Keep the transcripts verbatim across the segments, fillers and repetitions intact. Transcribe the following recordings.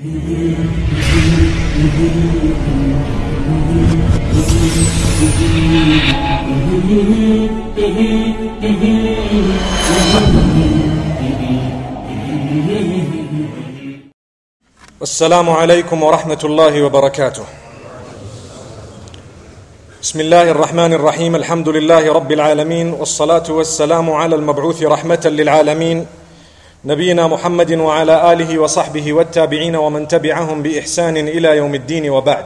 السلام عليكم ورحمة الله وبركاته. بسم الله الرحمن الرحيم. الحمد لله رب العالمين، والصلاة والسلام على المبعوث رحمة للعالمين نبينا محمد وعلى آله وصحبه والتابعين ومن تبعهم بإحسان إلى يوم الدين وبعد.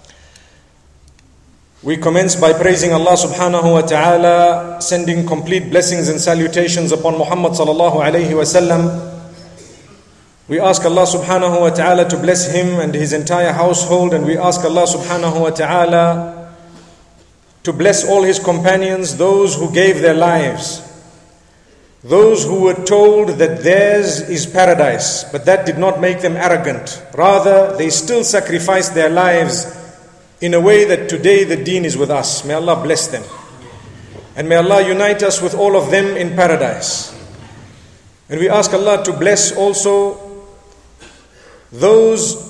We commence by praising Allah subhanahu wa ta'ala, sending complete blessings and salutations upon Muhammad sallallahu alayhi wa sallam. We ask Allah subhanahu wa ta'ala to bless him and his entire household, and we ask Allah subhanahu wa ta'ala to bless all his companions, those who gave their lives, those who were told that theirs is paradise, but that did not make them arrogant. Rather, they still sacrificed their lives in a way that today the deen is with us. May Allah bless them. And may Allah unite us with all of them in paradise. And we ask Allah to bless also those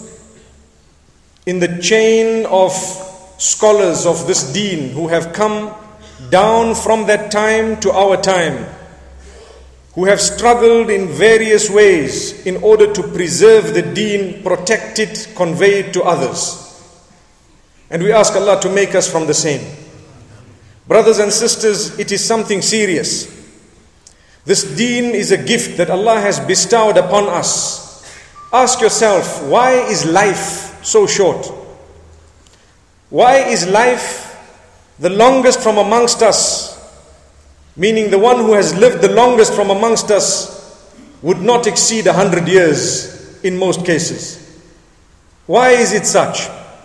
in the chain of scholars of this deen who have come down from that time to our time, who have struggled in various ways in order to preserve the deen, protect it, convey it to others. And we ask Allah to make us from the same. Brothers and sisters, it is something serious. This deen is a gift that Allah has bestowed upon us. Ask yourself, why is life so short? Why is life the longest from amongst us? Meaning the one who has lived the longest from amongst us would not exceed a hundred years in most cases. Why is it such?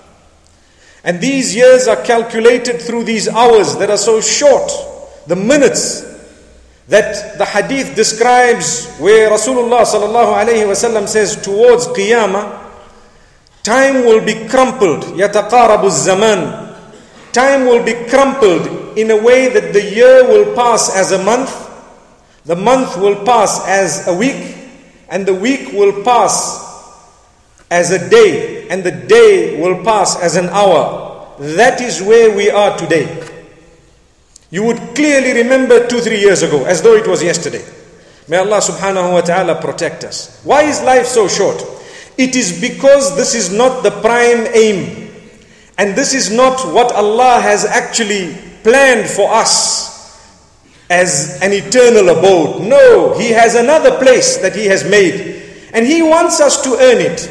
And these years are calculated through these hours that are so short, the minutes that the hadith describes, where Rasulullah sallallahu alayhi wa sallam says towards Qiyamah, time will be crumpled, yataqarabu zaman. Time will be crumpled in a way that the year will pass as a month, the month will pass as a week, and the week will pass as a day, and the day will pass as an hour. That is where we are today. You would clearly remember two, three years ago, as though it was yesterday. May Allah subhanahu wa ta'ala protect us. Why is life so short? It is because this is not the prime aim. And this is not what Allah has actually planned for us as an eternal abode. No, He has another place that He has made. And He wants us to earn it.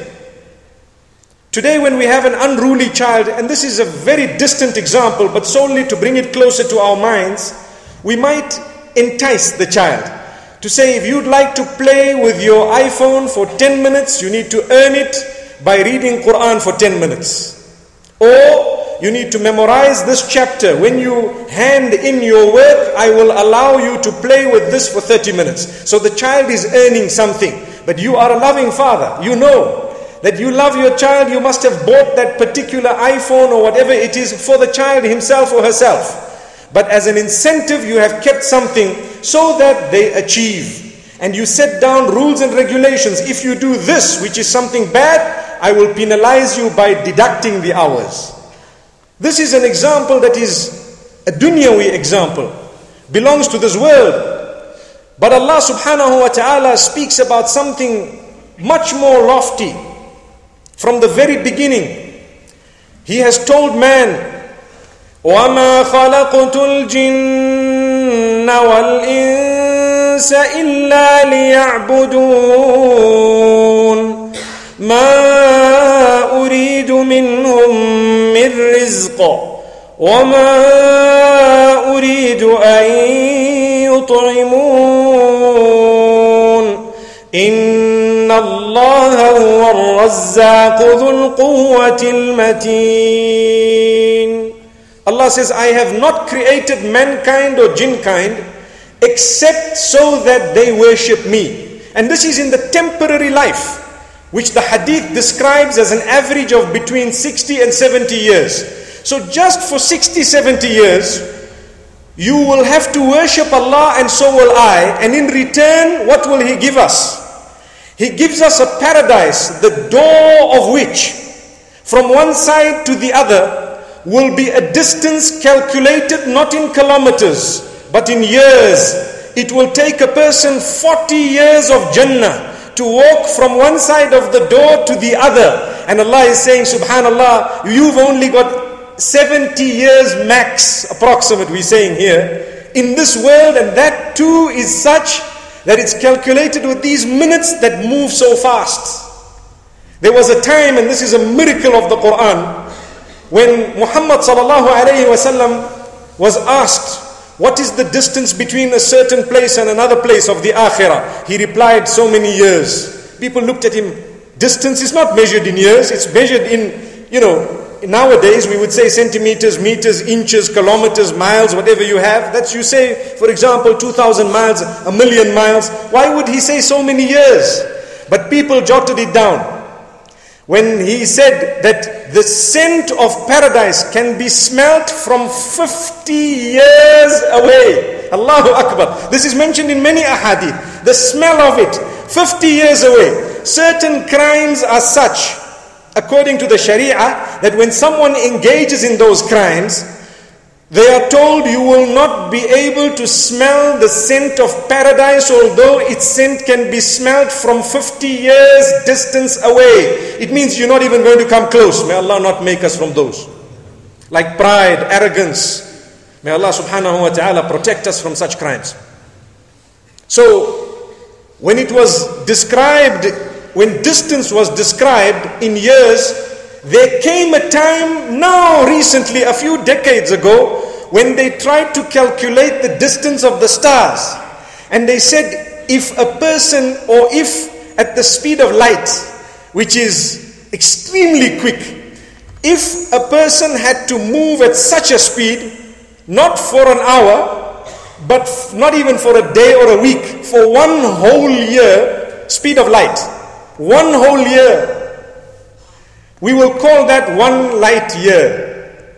Today when we have an unruly child, and this is a very distant example, but solely to bring it closer to our minds, we might entice the child to say, if you'd like to play with your iPhone for ten minutes, you need to earn it by reading Quran for ten minutes. Or you need to memorize this chapter. When you hand in your work, I will allow you to play with this for thirty minutes. So the child is earning something. But you are a loving father. You know that you love your child. You must have bought that particular iPhone or whatever it is for the child himself or herself. But as an incentive, you have kept something so that they achieve. And you set down rules and regulations. If you do this, which is something bad, I will penalize you by deducting the hours. This is an example that is a dunyawi example, belongs to this world. But Allah subhanahu wa ta'ala speaks about something much more lofty. From the very beginning, He has told man, وَمَا خَلَقْتُ الْجِنَّ وَالْإِنسَ إِلَّا لِيَعْبُدُونَ مَا أُرِيدُ مِنْهُمْ مِنْ رِزْقٍ وَمَا أُرِيدُ أَنْ يُطْعِمُونَ إِنَّ اللَّهَ هُوَ الرَّزَّاقُ ذُو الْقُوَّةِ الْمَتِينَ. Allah says, I have not created mankind or jinnkind except so that they worship me. And this is in the temporary life, which the hadith describes as an average of between sixty and seventy years. So just for sixty, seventy years, you will have to worship Allah, and so will I. And in return, what will He give us? He gives us a paradise, the door of which, from one side to the other, will be a distance calculated not in kilometers, but in years. It will take a person forty years of Jannah to walk from one side of the door to the other. And Allah is saying, subhanallah, you've only got seventy years max, approximate, we're saying here, in this world, and that too is such that it's calculated with these minutes that move so fast. There was a time, and this is a miracle of the Quran, when Muhammad sallallahu alayhi wasallam was asked, what is the distance between a certain place and another place of the akhirah? He replied, so many years. People looked at him. Distance is not measured in years, it's measured in, you know, nowadays we would say centimeters, meters, inches, kilometers, miles, whatever you have. That's, you say, for example, two thousand miles, a million miles. Why would he say so many years? But people jotted it down. When he said that the scent of paradise can be smelt from fifty years away. Allahu Akbar. This is mentioned in many ahadith. The smell of it, fifty years away. Certain crimes are such, according to the Sharia, that when someone engages in those crimes, they are told you will not be able to smell the scent of paradise, although its scent can be smelled from fifty years distance away. It means you're not even going to come close. May Allah not make us from those. Like pride, arrogance. May Allah subhanahu wa ta'ala protect us from such crimes. So, when it was described, when distance was described in years, there came a time now recently, a few decades ago, when they tried to calculate the distance of the stars. And they said, if a person, or if at the speed of light, which is extremely quick, if a person had to move at such a speed, not for an hour, but not even for a day or a week, for one whole year, speed of light, one whole year, we will call that one light year.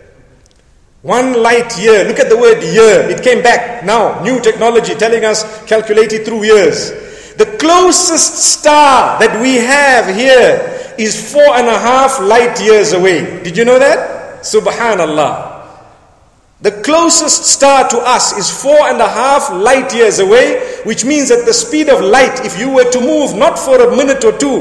One light year. Look at the word year. It came back now. New technology telling us calculated through years. The closest star that we have here is four and a half light years away. Did you know that? Subhanallah. The closest star to us is four and a half light years away, which means at the speed of light, if you were to move not for a minute or two,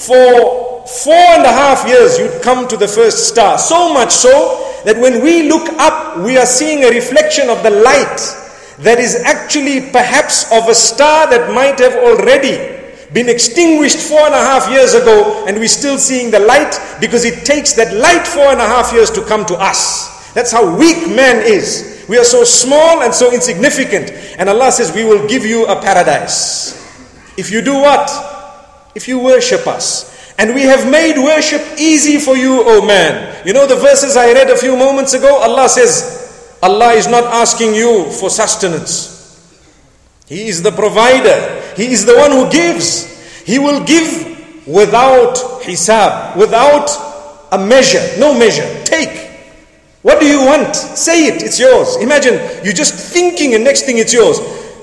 for four and a half years, you'd come to the first star. So much so that when we look up, we are seeing a reflection of the light that is actually perhaps of a star that might have already been extinguished four and a half years ago, and we're still seeing the light because it takes that light four and a half years to come to us. That's how weak man is. We are so small and so insignificant. And Allah says, we will give you a paradise. If you do what? If you worship us. And we have made worship easy for you, O man. You know the verses I read a few moments ago? Allah says, Allah is not asking you for sustenance. He is the provider. He is the one who gives. He will give without hisab, without a measure, no measure. Take. What do you want? Say it, it's yours. Imagine, you're just thinking and next thing it's yours.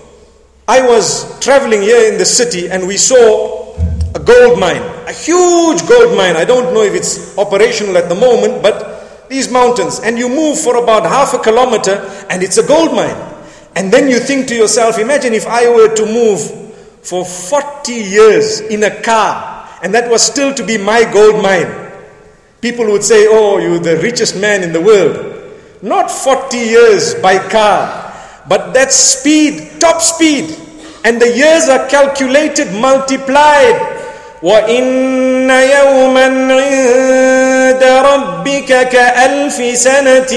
I was traveling here in the city and we saw a gold mine, a huge gold mine. I don't know if it's operational at the moment, but these mountains, and you move for about half a kilometer and it's a gold mine. And then you think to yourself, imagine if I were to move for forty years in a car and that was still to be my gold mine. People would say, oh, you're the richest man in the world. Not forty years by car, but that speed, top speed. And the years are calculated, multiplied. وَإِنَّ يَوْمًا عِندَ رَبِّكَ كَأَلْفِ سَنَةٍ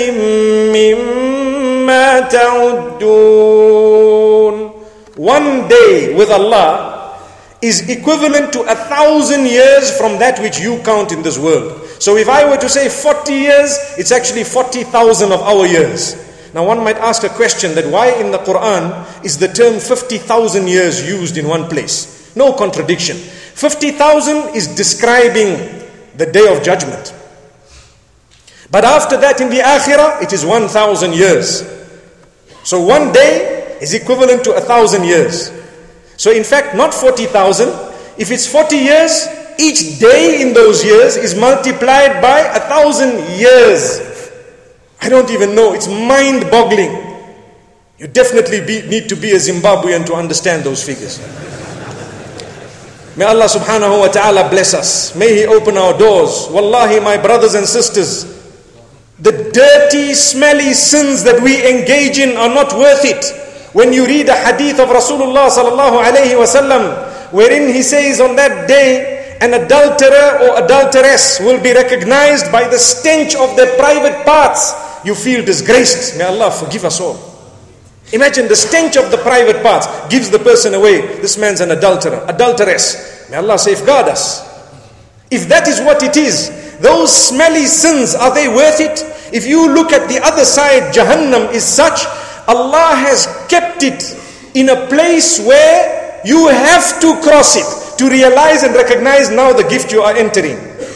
مِّمَّا تَعُدُّونَ. One day with Allah is equivalent to a thousand years from that which you count in this world. So if I were to say forty years, it's actually forty thousand of our years. Now one might ask a question that why in the Quran is the term fifty thousand years used in one place? No contradiction. fifty thousand is describing the day of judgment. But after that in the Akhirah, it is one thousand years. So one day is equivalent to a thousand years. So in fact, not forty thousand. If it's forty years, each day in those years is multiplied by a thousand years. I don't even know. It's mind-boggling. You definitely be, need to be a Zimbabwean to understand those figures. May Allah subhanahu wa ta'ala bless us. May He open our doors. Wallahi, my brothers and sisters, the dirty, smelly sins that we engage in are not worth it. When you read a hadith of Rasulullah sallallahu alayhi wa sallam, wherein he says on that day, an adulterer or adulteress will be recognized by the stench of their private parts. You feel disgraced. May Allah forgive us all. Imagine the stench of the private parts gives the person away. This man's an adulterer, adulteress. May Allah safeguard us. If that is what it is, those smelly sins, are they worth it? If you look at the other side, Jahannam is such, Allah has kept it in a place where you have to cross it to realize and recognize now the gift you are entering.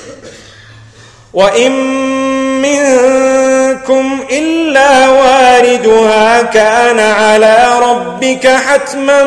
وَإِن مِّنكُمْ إِلَّا وَارِدُهَا كَانَ عَلَى رَبِّكَ حَتْمًا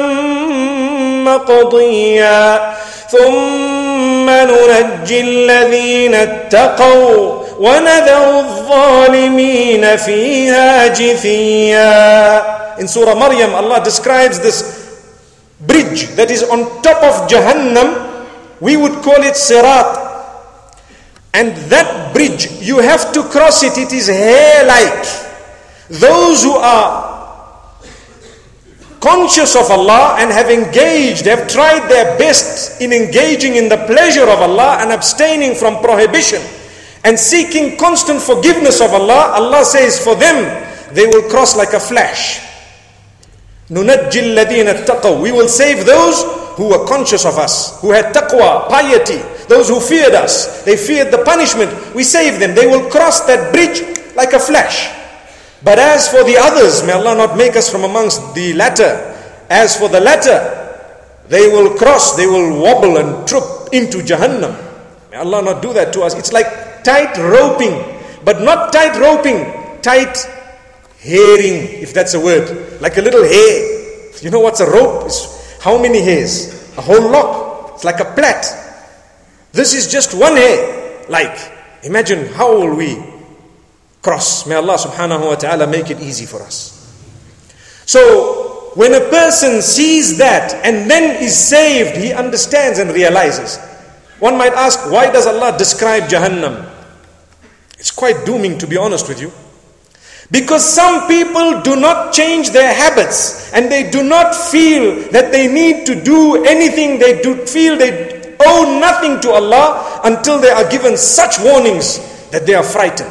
مَّقْضِيًّا ثُمَّ نُنَجِّي الَّذِينَ اتَّقَوْا وَنَذَرُ الظَّالِمِينَ فِيهَا جِثِيًّا. In Surah Maryam, Allah describes this bridge that is on top of Jahannam. We would call it Sirat. And that bridge, you have to cross it. It is hair-like. Those who are conscious of Allah and have engaged, have tried their best in engaging in the pleasure of Allah and abstaining from prohibition and seeking constant forgiveness of Allah, Allah says for them, they will cross like a flash. نُنَجِّي الَّذِينَ اتَّقَوْا. We will save those who were conscious of us, who had taqwa, piety, those who feared us. They feared the punishment. We save them. They will cross that bridge like a flash. But as for the others, may Allah not make us from amongst the latter. As for the latter, they will cross, they will wobble and troop into Jahannam. May Allah not do that to us. It's like tight roping, but not tight roping, tight hairing, if that's a word. Like a little hair. You know what's a rope? It's how many hairs? A whole lock. It's like a plait. This is just one hair. Like, imagine how will we cross. May Allah subhanahu wa ta'ala make it easy for us. So, when a person sees that and then is saved, he understands and realizes. One might ask, why does Allah describe Jahannam? It's quite dooming, to be honest with you. Because some people do not change their habits and they do not feel that they need to do anything. They do feel they owe nothing to Allah until they are given such warnings that they are frightened.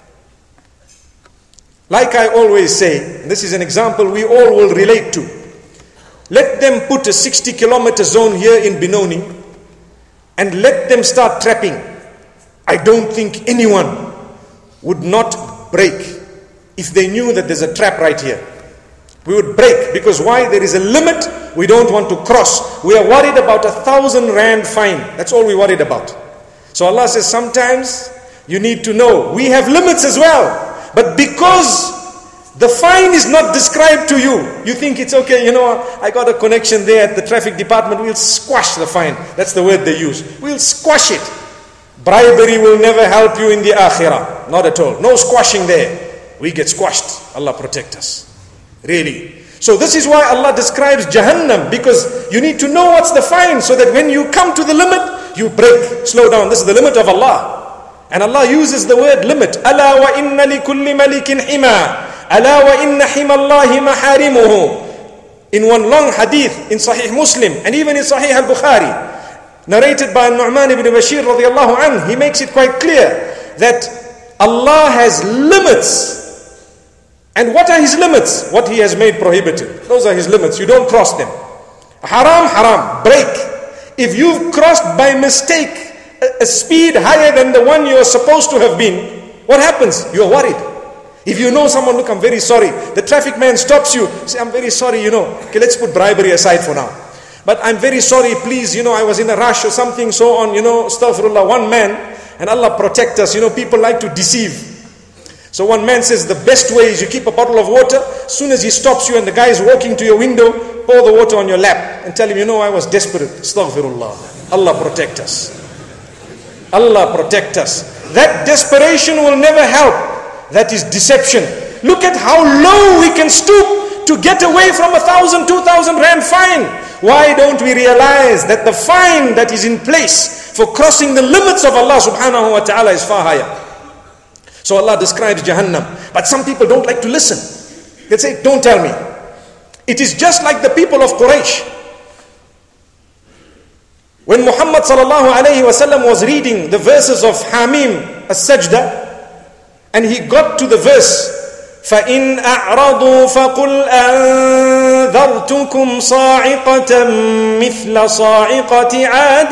Like I always say, this is an example we all will relate to. Let them put a sixty kilometer zone here in Benoni and let them start trapping. I don't think anyone would not break if they knew that there's a trap right here. We would break, because why? There is a limit we don't want to cross. We are worried about a thousand rand fine. That's all we're worried about. So Allah says sometimes you need to know we have limits as well. But because the fine is not described to you, you think it's okay, you know, I got a connection there at the traffic department, we'll squash the fine. That's the word they use. We'll squash it. Bribery will never help you in the akhirah. Not at all. No squashing there. We get squashed. Allah protect us. Really. So this is why Allah describes Jahannam, because you need to know what's the fine, so that when you come to the limit, you break, slow down. This is the limit of Allah. And Allah uses the word limit. أَلَا وَإِنَّ لِكُلِّ مَلِكٍ حِمَى أَلَا وَإِنَّ حِمَى اللَّهِ مَحَارِمُهُ. In one long hadith in Sahih Muslim and even in Sahih al-Bukhari, narrated by Nu'man ibn Bashir radiallahu anhu, he makes it quite clear that Allah has limits. And what are His limits? What He has made prohibited. Those are His limits. You don't cross them. Haram, haram, break. If you've crossed by mistake a speed higher than the one you are supposed to have been, what happens? You are worried. If you know someone, look, I'm very sorry. The traffic man stops you. Say, I'm very sorry, you know. Okay, let's put bribery aside for now. But I'm very sorry, please, you know, I was in a rush or something, so on, you know, astaghfirullah, one man, and Allah protect us, you know, people like to deceive. So one man says the best way is you keep a bottle of water. As soon as he stops you and the guy is walking to your window, pour the water on your lap and tell him, you know, I was desperate. Astaghfirullah. Allah protect us. Allah protect us. That desperation will never help. That is deception. Look at how low we can stoop to get away from a thousand, two thousand rand fine. Why don't we realize that the fine that is in place for crossing the limits of Allah subhanahu wa ta'ala is far higher? So Allah describes Jahannam. But some people don't like to listen. They say, don't tell me. It is just like the people of Quraysh. When Muhammad sallallahu alayhi wa sallam was reading the verses of Hamim as-Sajda, and he got to the verse, فَإِنْ أَعْرَضُوا فَقُلْ أَنذَرْتُكُمْ صَاعِقَةً مِثْلَ صَاعِقَةِ عَادٍ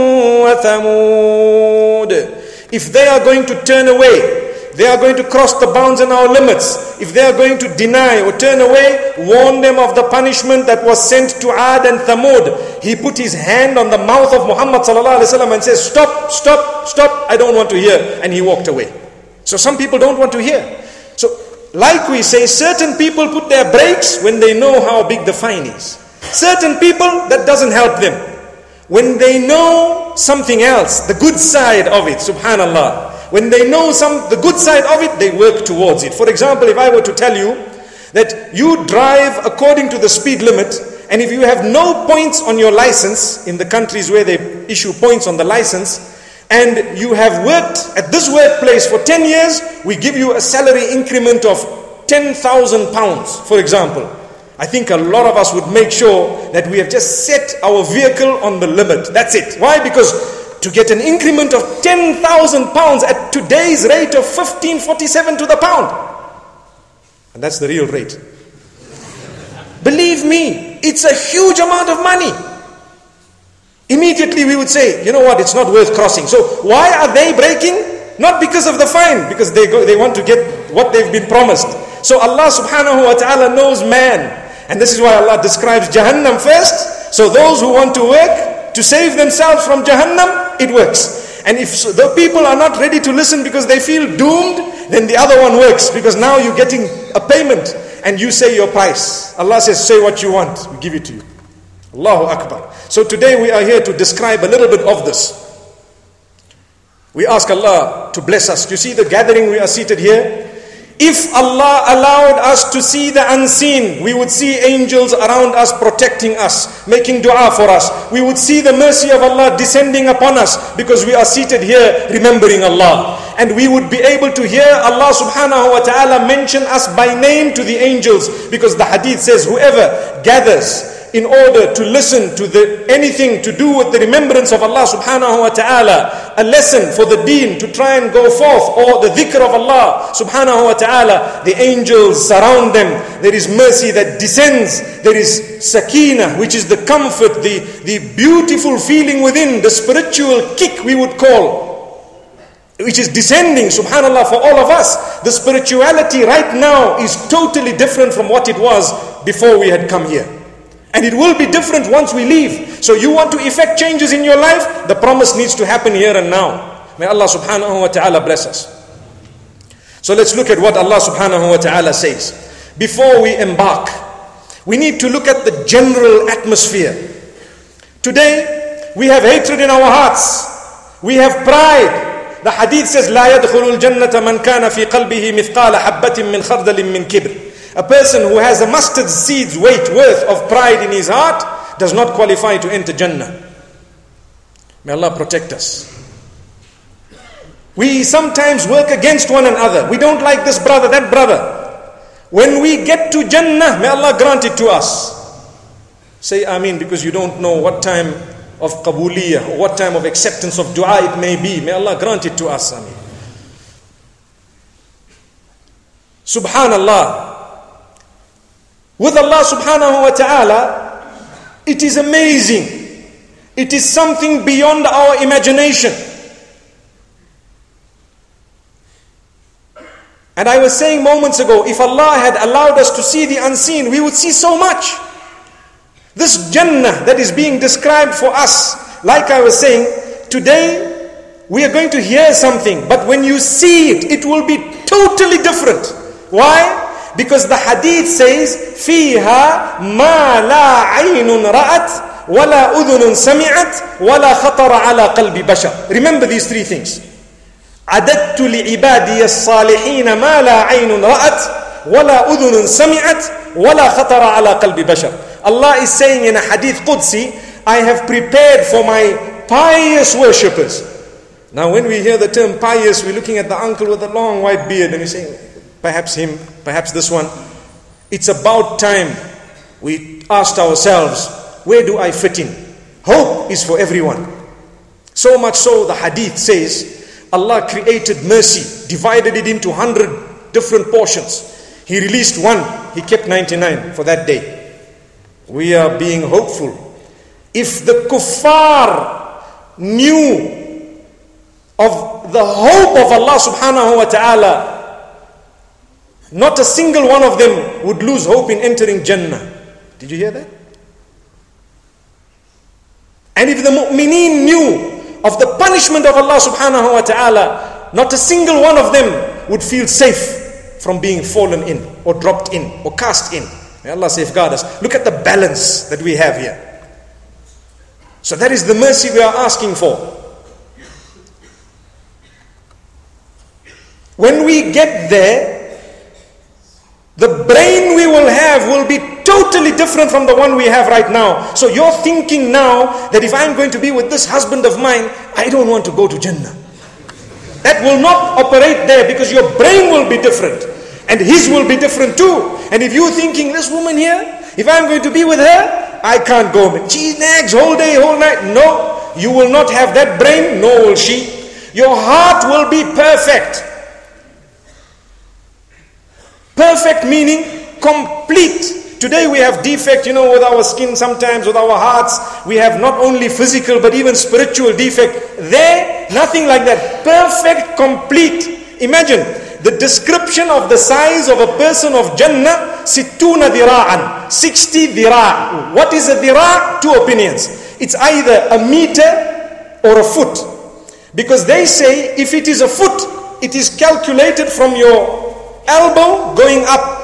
وَثَمُودٍ. If they are going to turn away, they are going to cross the bounds and our limits, if they are going to deny or turn away, warn them of the punishment that was sent to Ad and Thamud. He put his hand on the mouth of Muhammad sallallahu alaihi wasallam and says, stop, stop, stop, I don't want to hear. And he walked away. So some people don't want to hear. So like we say, certain people put their brakes when they know how big the fine is. Certain people, that doesn't help them. When they know something else, the good side of it, subhanallah, when they know some the good side of it, they work towards it. For example, if I were to tell you that you drive according to the speed limit, and if you have no points on your license, in the countries where they issue points on the license, and you have worked at this workplace for ten years, we give you a salary increment of ten thousand pounds, for example. I think a lot of us would make sure that we have just set our vehicle on the limit. That's it. Why? Because to get an increment of ten thousand pounds at today's rate of fifteen forty-seven to the pound. And that's the real rate. Believe me, it's a huge amount of money. Immediately we would say, you know what, it's not worth crossing. So why are they breaking? Not because of the fine, because they go, they want to get what they've been promised. So Allah subhanahu wa ta'ala knows man. And this is why Allah describes Jahannam first. So those who want to work to save themselves from Jahannam, it works. And if the people are not ready to listen because they feel doomed, then the other one works, because now you're getting a payment and you say your price. Allah says, say what you want, we give it to you. Allahu Akbar. So today we are here to describe a little bit of this. We ask Allah to bless us. You see the gathering, we are seated here. If Allah allowed us to see the unseen, we would see angels around us protecting us, making dua for us. We would see the mercy of Allah descending upon us because we are seated here remembering Allah. And we would be able to hear Allah subhanahu wa ta'ala mention us by name to the angels, because the hadith says whoever gathers in order to listen to the anything to do with the remembrance of Allah subhanahu wa ta'ala, a lesson for the deen to try and go forth, or the dhikr of Allah subhanahu wa ta'ala, the angels surround them. There is mercy that descends. There is sakina, which is the comfort, the, the beautiful feeling within, the spiritual kick we would call, which is descending, subhanallah, for all of us. The spirituality right now is totally different from what it was before we had come here. And it will be different once we leave. So you want to effect changes in your life, the promise needs to happen here and now. May Allah subhanahu wa ta'ala bless us. So let's look at what Allah subhanahu wa ta'ala says. Before we embark, we need to look at the general atmosphere. Today, we have hatred in our hearts. We have pride. The hadith says, لا يدخل الجنة من كان في قلبه مثقال حبة من خردل من كبر. A person who has a mustard seed's weight worth of pride in his heart does not qualify to enter Jannah. May Allah protect us. We sometimes work against one another. We don't like this brother, that brother. When we get to Jannah, may Allah grant it to us. Say Ameen, because you don't know what time of qabuliyah or what time of acceptance of dua it may be. May Allah grant it to us. Ameen. Subhanallah. With Allah subhanahu wa ta'ala, it is amazing. It is something beyond our imagination. And I was saying moments ago, if Allah had allowed us to see the unseen, we would see so much. This Jannah that is being described for us, like I was saying, today we are going to hear something, but when you see it, it will be totally different. Why? Because the hadith says, فِيهَا مَا لَا عَيْنٌ رَأَتْ وَلَا أُذُنٌ سَمِعَتْ وَلَا خَطَرَ عَلَى قَلْبِ بَشَرٍ. Remember these three things. عَدَدْتُ لِعِبَادِيَ الصَّالِحِينَ مَا لَا عَيْنٌ رَأَتْ وَلَا أُذُنٌ سَمِعَتْ وَلَا خَطَرَ عَلى قَلْبِ بَشَرٍ. Allah is saying in a hadith Qudsi, I have prepared for my pious worshippers. Now when we hear the term pious, we're looking at the uncle with the long white beard and we say, perhaps him, perhaps this one. It's about time we asked ourselves, where do I fit in? Hope is for everyone. So much so the hadith says, Allah created mercy, divided it into hundred different portions. He released one, He kept ninety-nine for that day. We are being hopeful. If the kuffar knew of the hope of Allah subhanahu wa ta'ala, not a single one of them would lose hope in entering Jannah. Did you hear that? And if the mu'mineen knew of the punishment of Allah subhanahu wa ta'ala, not a single one of them would feel safe from being fallen in or dropped in or cast in. May Allah safeguard us. Look at the balance that we have here. So that is the mercy we are asking for. When we get there, the brain we will have will be totally different from the one we have right now. So you're thinking now that if I'm going to be with this husband of mine, I don't want to go to Jannah. That will not operate there because your brain will be different. And his will be different too. And if you're thinking, this woman here, if I'm going to be with her, I can't go. She nags whole day, whole night. No, you will not have that brain, nor will she. Your heart will be perfect. Perfect meaning complete. Today we have defect, you know, with our skin sometimes, with our hearts. We have not only physical but even spiritual defect. There, nothing like that. Perfect, complete. Imagine the description of the size of a person of Jannah, sittuna dhira'an, sixty dhira'. What is a dhira'? Two opinions. It's either a meter or a foot. Because they say if it is a foot, it is calculated from your elbow going up.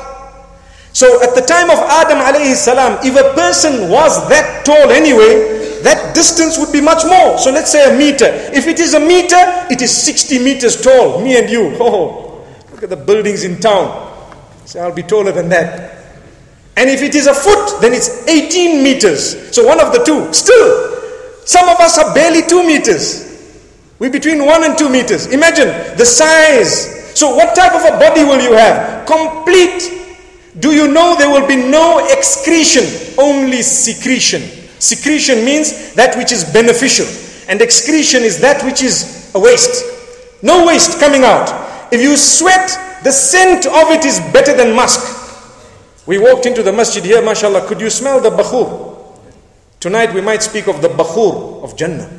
So at the time of Adam alayhi salam, if a person was that tall anyway, that distance would be much more. So let's say a meter. If it is a meter, it is sixty meters tall. Me and you. Oh, look at the buildings in town. So I'll be taller than that. And if it is a foot, then it's eighteen meters. So one of the two. Still, some of us are barely two meters. We're between one and two meters. Imagine the size. So what type of a body will you have? Complete. Do you know there will be no excretion, only secretion. Secretion means that which is beneficial. And excretion is that which is a waste. No waste coming out. If you sweat, the scent of it is better than musk. We walked into the masjid here, mashallah. Could you smell the bakhur? Tonight we might speak of the bakhur of Jannah.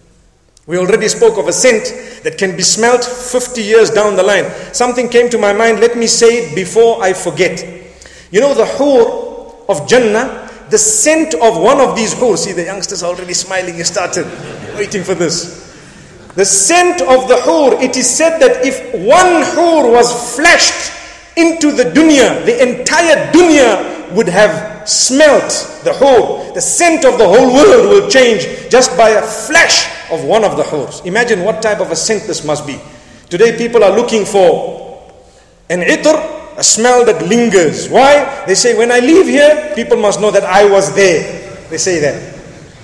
We already spoke of a scent that can be smelt fifty years down the line. Something came to my mind, let me say it before I forget. You know the hur of Jannah, the scent of one of these hur, see the youngsters already smiling, you started waiting for this. The scent of the hur, it is said that if one hur was flashed into the dunya, the entire dunya would have smelt the hur. The scent of the whole world will change just by a flash of one of the hurs. Imagine what type of a scent this must be. Today people are looking for an itr, a smell that lingers. Why? They say, when I leave here, people must know that I was there. They say that.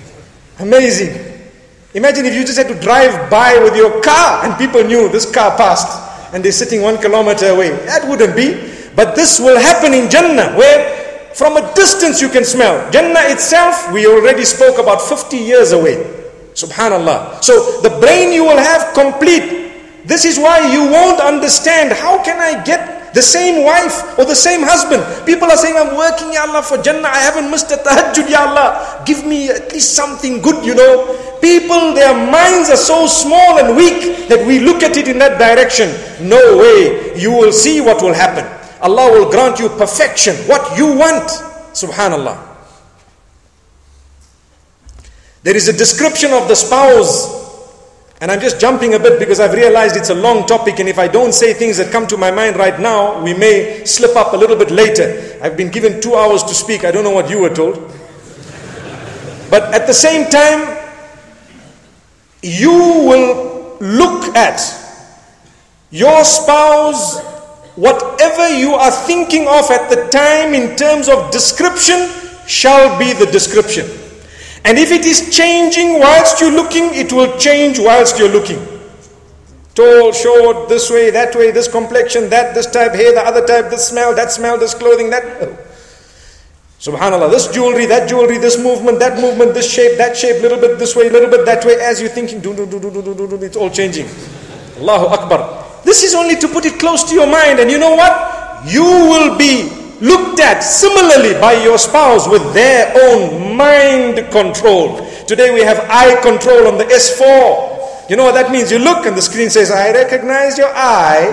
Amazing. Imagine if you just had to drive by with your car and people knew this car passed and they're sitting one kilometer away. That wouldn't be. But this will happen in Jannah, where from a distance you can smell. Jannah itself, we already spoke about fifty years away. Subhanallah. So the brain you will have complete. This is why you won't understand, how can I get the same wife or the same husband? People are saying, I'm working, Ya Allah, for Jannah. I haven't missed a tahajjud, Ya Allah. Give me at least something good, you know. People, their minds are so small and weak that we look at it in that direction. No way. You will see what will happen. Allah will grant you perfection, what you want. Subhanallah. There is a description of the spouse And I'm just jumping a bit because I've realized it's a long topic, and if I don't say things that come to my mind right now, we may slip up a little bit later. I've been given two hours to speak. I don't know what you were told. But at the same time, you will look at your spouse, whatever you are thinking of at the time in terms of description shall be the description. And if it is changing whilst you're looking, it will change whilst you're looking. Tall, short, this way, that way, this complexion, that, this type, hair, the other type, this smell, that smell, this clothing, that. Oh. Subhanallah, this jewelry, that jewelry, this movement, that movement, this shape, that shape, little bit this way, little bit that way. As you're thinking, do, do, do, do, do, do, do, it's all changing. Allahu Akbar. This is only to put it close to your mind. And you know what? You will be looked at similarly by your spouse with their own mind control. Today we have eye control on the S four. You know what that means? You look and the screen says, I recognize your eye.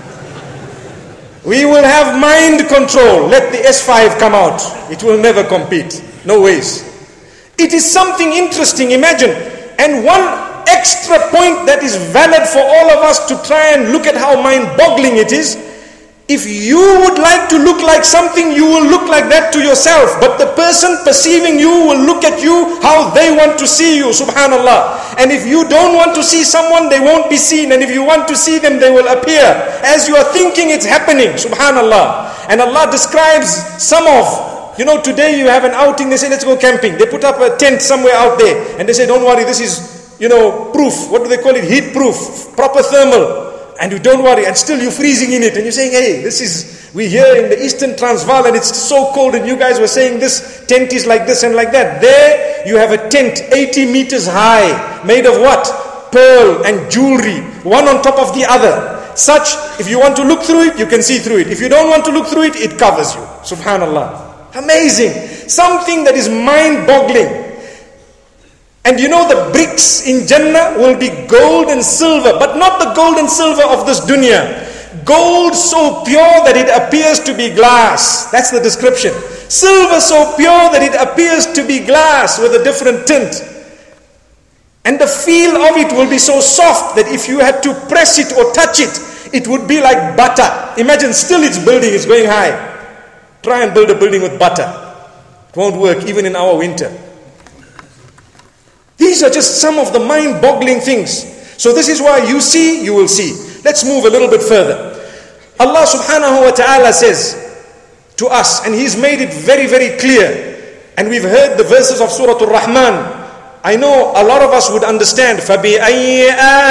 We will have mind control. Let the S five come out. It will never compete. No ways. It is something interesting. Imagine. And one extra point that is valid for all of us to try and look at how mind-boggling it is. If you would like to look like something, you will look like that to yourself. But the person perceiving you will look at you how they want to see you. Subhanallah. And if you don't want to see someone, they won't be seen. And if you want to see them, they will appear. As you are thinking, it's happening. Subhanallah. And Allah describes some of, you know, today you have an outing, they say, let's go camping. They put up a tent somewhere out there. And they say, don't worry, this is, you know, proof. What do they call it? Heat proof. Proper thermal. And you don't worry, and still you're freezing in it, and you're saying, hey, this is, we're here in the Eastern Transvaal, and it's so cold, and you guys were saying this tent is like this and like that. There, you have a tent eighty meters high, made of what? Pearl and jewelry, one on top of the other. Such, if you want to look through it, you can see through it. If you don't want to look through it, it covers you. Subhanallah. Amazing. Something that is mind-boggling. And you know the bricks in Jannah will be gold and silver, but not the gold and silver of this dunya. Gold so pure that it appears to be glass. That's the description. Silver so pure that it appears to be glass with a different tint. And the feel of it will be so soft that if you had to press it or touch it, it would be like butter. Imagine still it's building, it's going high. Try and build a building with butter. It won't work even in our winter. These are just some of the mind-boggling things. So this is why you see, you will see. Let's move a little bit further. Allah subhanahu wa ta'ala says to us, and He's made it very, very clear. And we've heard the verses of Surah Al-Rahman. I know a lot of us would understand. فَبِأَيِّ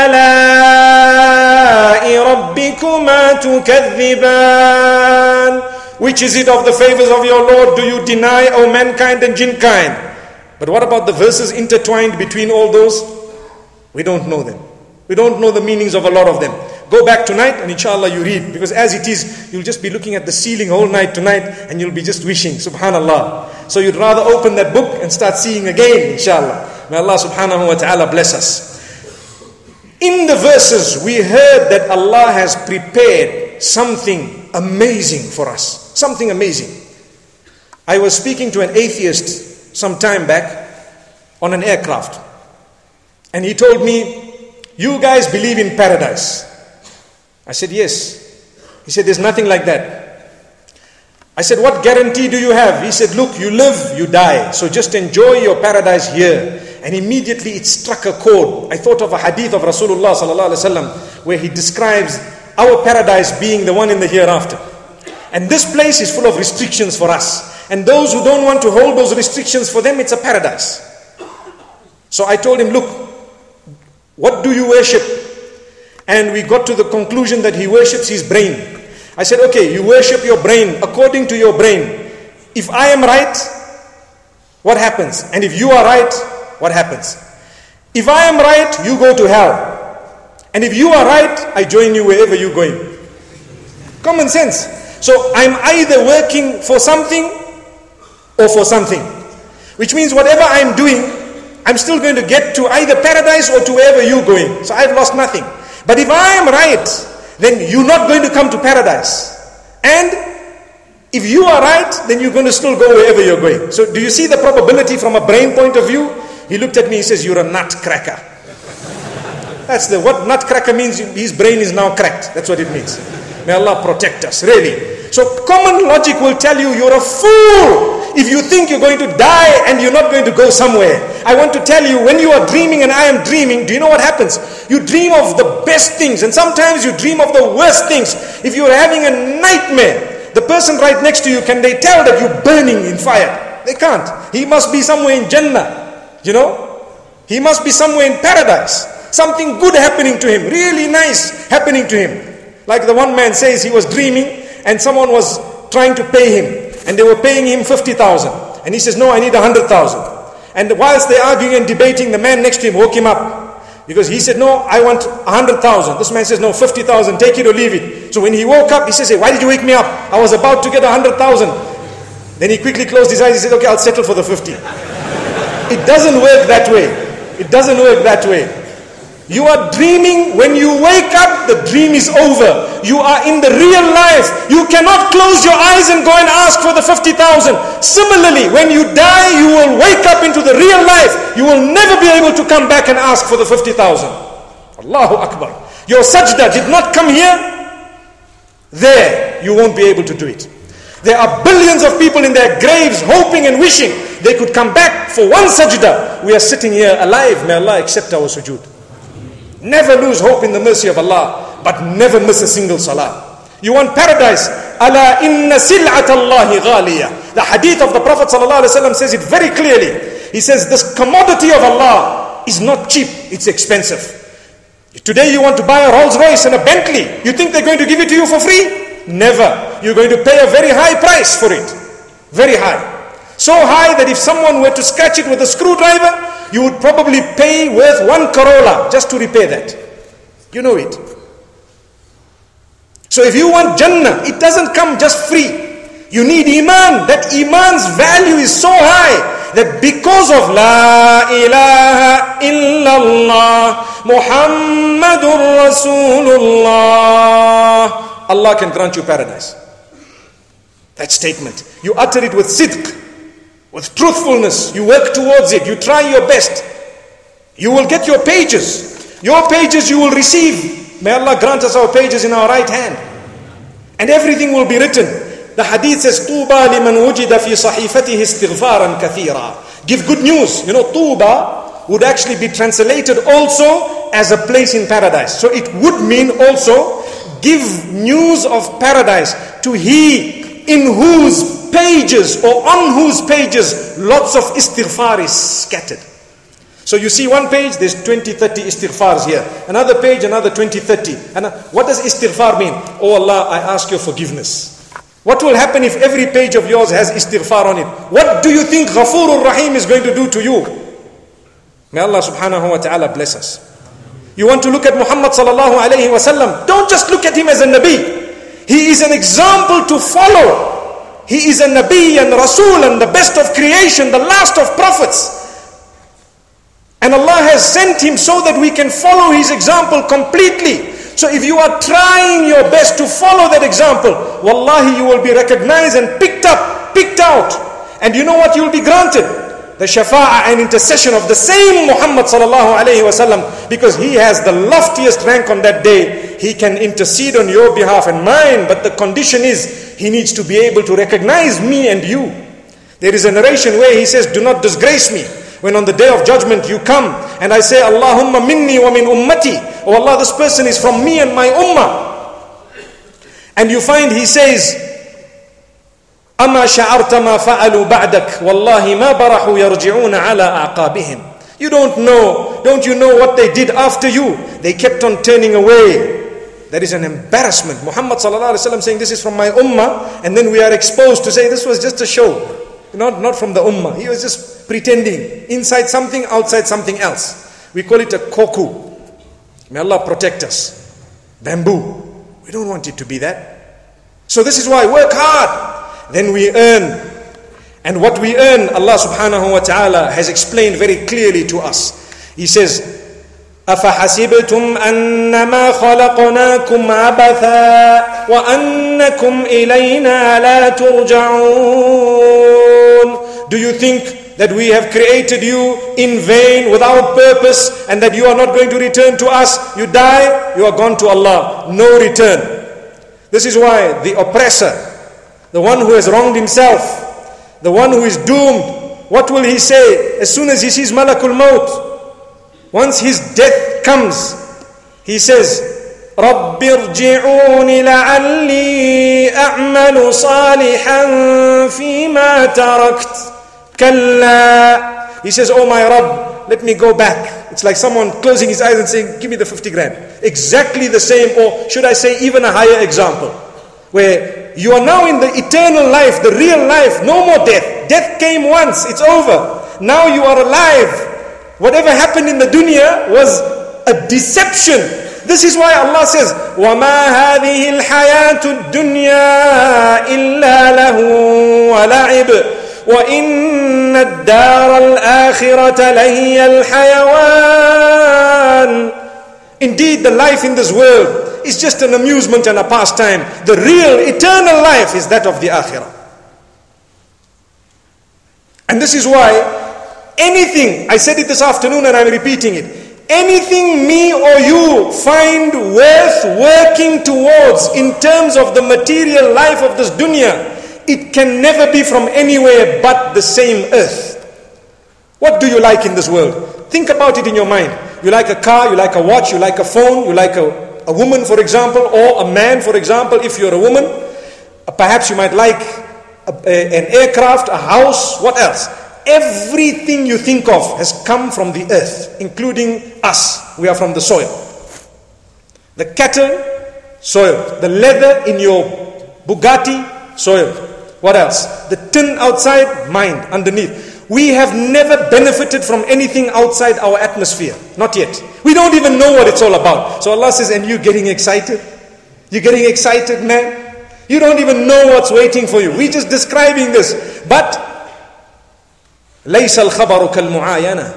آلَاءِ رَبِّكُمَا تُكَذِّبَانِ? Which is it of the favors of your Lord do you deny, O mankind and jinnkind? But what about the verses intertwined between all those? We don't know them. We don't know the meanings of a lot of them. Go back tonight and inshallah you read. Because as it is, you'll just be looking at the ceiling all night tonight and you'll be just wishing, subhanallah. So you'd rather open that book and start seeing again, inshallah. May Allah subhanahu wa ta'ala bless us. In the verses, we heard that Allah has prepared something amazing for us. Something amazing. I was speaking to an atheist some time back on an aircraft, and he told me, you guys believe in paradise. I said, yes. He said, there's nothing like that. I said, what guarantee do you have? He said, look, you live, you die, so just enjoy your paradise here. And immediately it struck a chord. I thought of a hadith of Rasulullah sallallahu alaihi wasallam where he describes our paradise being the one in the hereafter. And this place is full of restrictions for us. And those who don't want to hold those restrictions, for them it's a paradise. So I told him, look, what do you worship? And we got to the conclusion that he worships his brain. I said, okay, you worship your brain according to your brain. If I am right, what happens? And if you are right, what happens? If I am right, you go to hell. And if you are right, I join you wherever you're going. Common sense. So I'm either working for something or for something. Which means whatever I'm doing, I'm still going to get to either paradise or to wherever you're going. So I've lost nothing. But if I am right, then you're not going to come to paradise. And if you are right, then you're going to still go wherever you're going. So do you see the probability from a brain point of view? He looked at me, he says, you're a nutcracker. That's the, what nutcracker means, his brain is now cracked. That's what it means. May Allah protect us, really. So common logic will tell you, you're a fool if you think you're going to die and you're not going to go somewhere. I want to tell you, when you are dreaming and I am dreaming, do you know what happens? You dream of the best things, and sometimes you dream of the worst things. If you're having a nightmare, the person right next to you, can they tell that you're burning in fire? They can't. He must be somewhere in Jannah, you know. He must be somewhere in paradise. Something good happening to him, really nice happening to him. Like the one man says, he was dreaming and someone was trying to pay him, and they were paying him fifty thousand, and he says, no, I need one hundred thousand. And whilst they're arguing and debating, the man next to him woke him up, because he said, no, I want one hundred thousand. This man says, no, fifty thousand, take it or leave it. So when he woke up, he says, hey, why did you wake me up? I was about to get one hundred thousand. Then he quickly closed his eyes. He said, okay, I'll settle for the fifty. It doesn't work that way. It doesn't work that way. You are dreaming. When you wake up, the dream is over. You are in the real life. You cannot close your eyes and go and ask for the fifty thousand. Similarly, when you die, you will wake up into the real life. You will never be able to come back and ask for the fifty thousand. Allahu Akbar. Your sajda did not come here. There, you won't be able to do it. There are billions of people in their graves hoping and wishing they could come back for one sajda. We are sitting here alive. May Allah accept our sujood. Never lose hope in the mercy of Allah, but never miss a single salah. You want paradise? Ala inna sil'at Allahi ghaliya. The hadith of the Prophet ﷺ says it very clearly. He says, this commodity of Allah is not cheap, it's expensive. Today you want to buy a Rolls Royce and a Bentley. You think they're going to give it to you for free? Never. You're going to pay a very high price for it. Very high. So high that if someone were to scratch it with a screwdriver, you would probably pay worth one Corolla just to repair that. You know it. So if you want Jannah, it doesn't come just free. You need Iman. That Iman's value is so high that because of La ilaha illallah Muhammadur Rasulullah, Allah can grant you paradise. That statement. You utter it with sidq, with truthfulness. You work towards it. You try your best. You will get your pages. Your pages you will receive. May Allah grant us our pages in our right hand. And everything will be written. The hadith says, Tuba liman wujida fi sahifatihi istighfaran kathira. Give good news. You know, Tuba would actually be translated also as a place in paradise. So it would mean also, give news of paradise to he in whose pages or on whose pages lots of istighfar is scattered. So you see one page, there's twenty, thirty istighfars here. Another page, another twenty, thirty. And what does istighfar mean? Oh Allah, I ask your forgiveness. What will happen if every page of yours has istighfar on it? What do you think Ghafurur Rahim is going to do to you? May Allah subhanahu wa ta'ala bless us. You want to look at Muhammad sallallahu alayhi wa sallam? Don't just look at him as a Nabi. He is an example to follow. He is a Nabi and Rasul and the best of creation, the last of prophets. And Allah has sent him so that we can follow his example completely. So if you are trying your best to follow that example, wallahi, you will be recognized and picked up, picked out. And you know what you will be granted? The shafa'ah and intercession of the same Muhammad sallallahu alayhi wa sallam, because he has the loftiest rank on that day. He can intercede on your behalf and mine, but the condition is he needs to be able to recognize me and you. There is a narration where he says, do not disgrace me. When on the day of judgment you come and I say, Allahumma minni wa min ummati, oh Allah, this person is from me and my ummah. And you find he says, أما شعرت ما فعلوا بعدك والله ما برحوا يرجعون على أعقابهم. You don't know, don't you know what they did after you? They kept on turning away. That is an embarrassment. Muhammad sallallahu alaihi wasallam saying this is from my ummah, and then we are exposed to say this was just a show. Not, not from the ummah. He was just pretending. Inside something, outside something else. We call it a koku. May Allah protect us. Bamboo. We don't want it to be that. So this is why work hard. Then we earn. And what we earn, Allah subhanahu wa ta'ala has explained very clearly to us. He says, أَفَحَسِبْتُمْ أَنَّمَا خَلَقْنَاكُمْ عَبَثًا وَأَنَّكُمْ إِلَيْنَا لَا تُرْجَعُونَ. Do you think that we have created you in vain, without purpose, and that you are not going to return to us? You die, you are gone to Allah. No return. This is why the oppressor, the one who has wronged himself, the one who is doomed, what will he say as soon as he sees Malakul Maut? Once his death comes, he says, رَبِّ ارْجِعُونِ لَعَلِّي أَعْمَلُ صَالِحًا فِيمَا تَرَكْتُ كَلَّا. He says, oh my Rabb, let me go back. It's like someone closing his eyes and saying, give me the fifty grand. Exactly the same, or should I say even a higher example, where you are now in the eternal life, the real life, no more death. Death came once, it's over. Now you are alive. Whatever happened in the dunya was a deception. This is why Allah says, وَمَا هَذِهِ الْحَيَاةُ الدُّنْيَا إِلَّا لَهُ وَلَعِبٌ وَإِنَّ الدَّارَ الْآخِرَةَ لَهِيَ الْحَيَوَانُ. Indeed, the life in this world is just an amusement and a pastime. The real, eternal life is that of the akhirah. And this is why anything, I said it this afternoon and I'm repeating it, anything me or you find worth working towards in terms of the material life of this dunya, it can never be from anywhere but the same earth. What do you like in this world? Think about it in your mind. You like a car, you like a watch, you like a phone, you like a, a woman, for example, or a man, for example, if you're a woman. Perhaps you might like a, a, an aircraft, a house, what else? Everything you think of has come from the earth, including us. We are from the soil. The cattle, soil. The leather in your Bugatti, soil. What else? The tin outside, mined underneath. We have never benefited from anything outside our atmosphere. Not yet. We don't even know what it's all about. So Allah says, and you getting excited? You're getting excited, man? You don't even know what's waiting for you. We're just describing this. But لَيْسَ الْخَبَرُ كَالْمُعَايَنَةِ.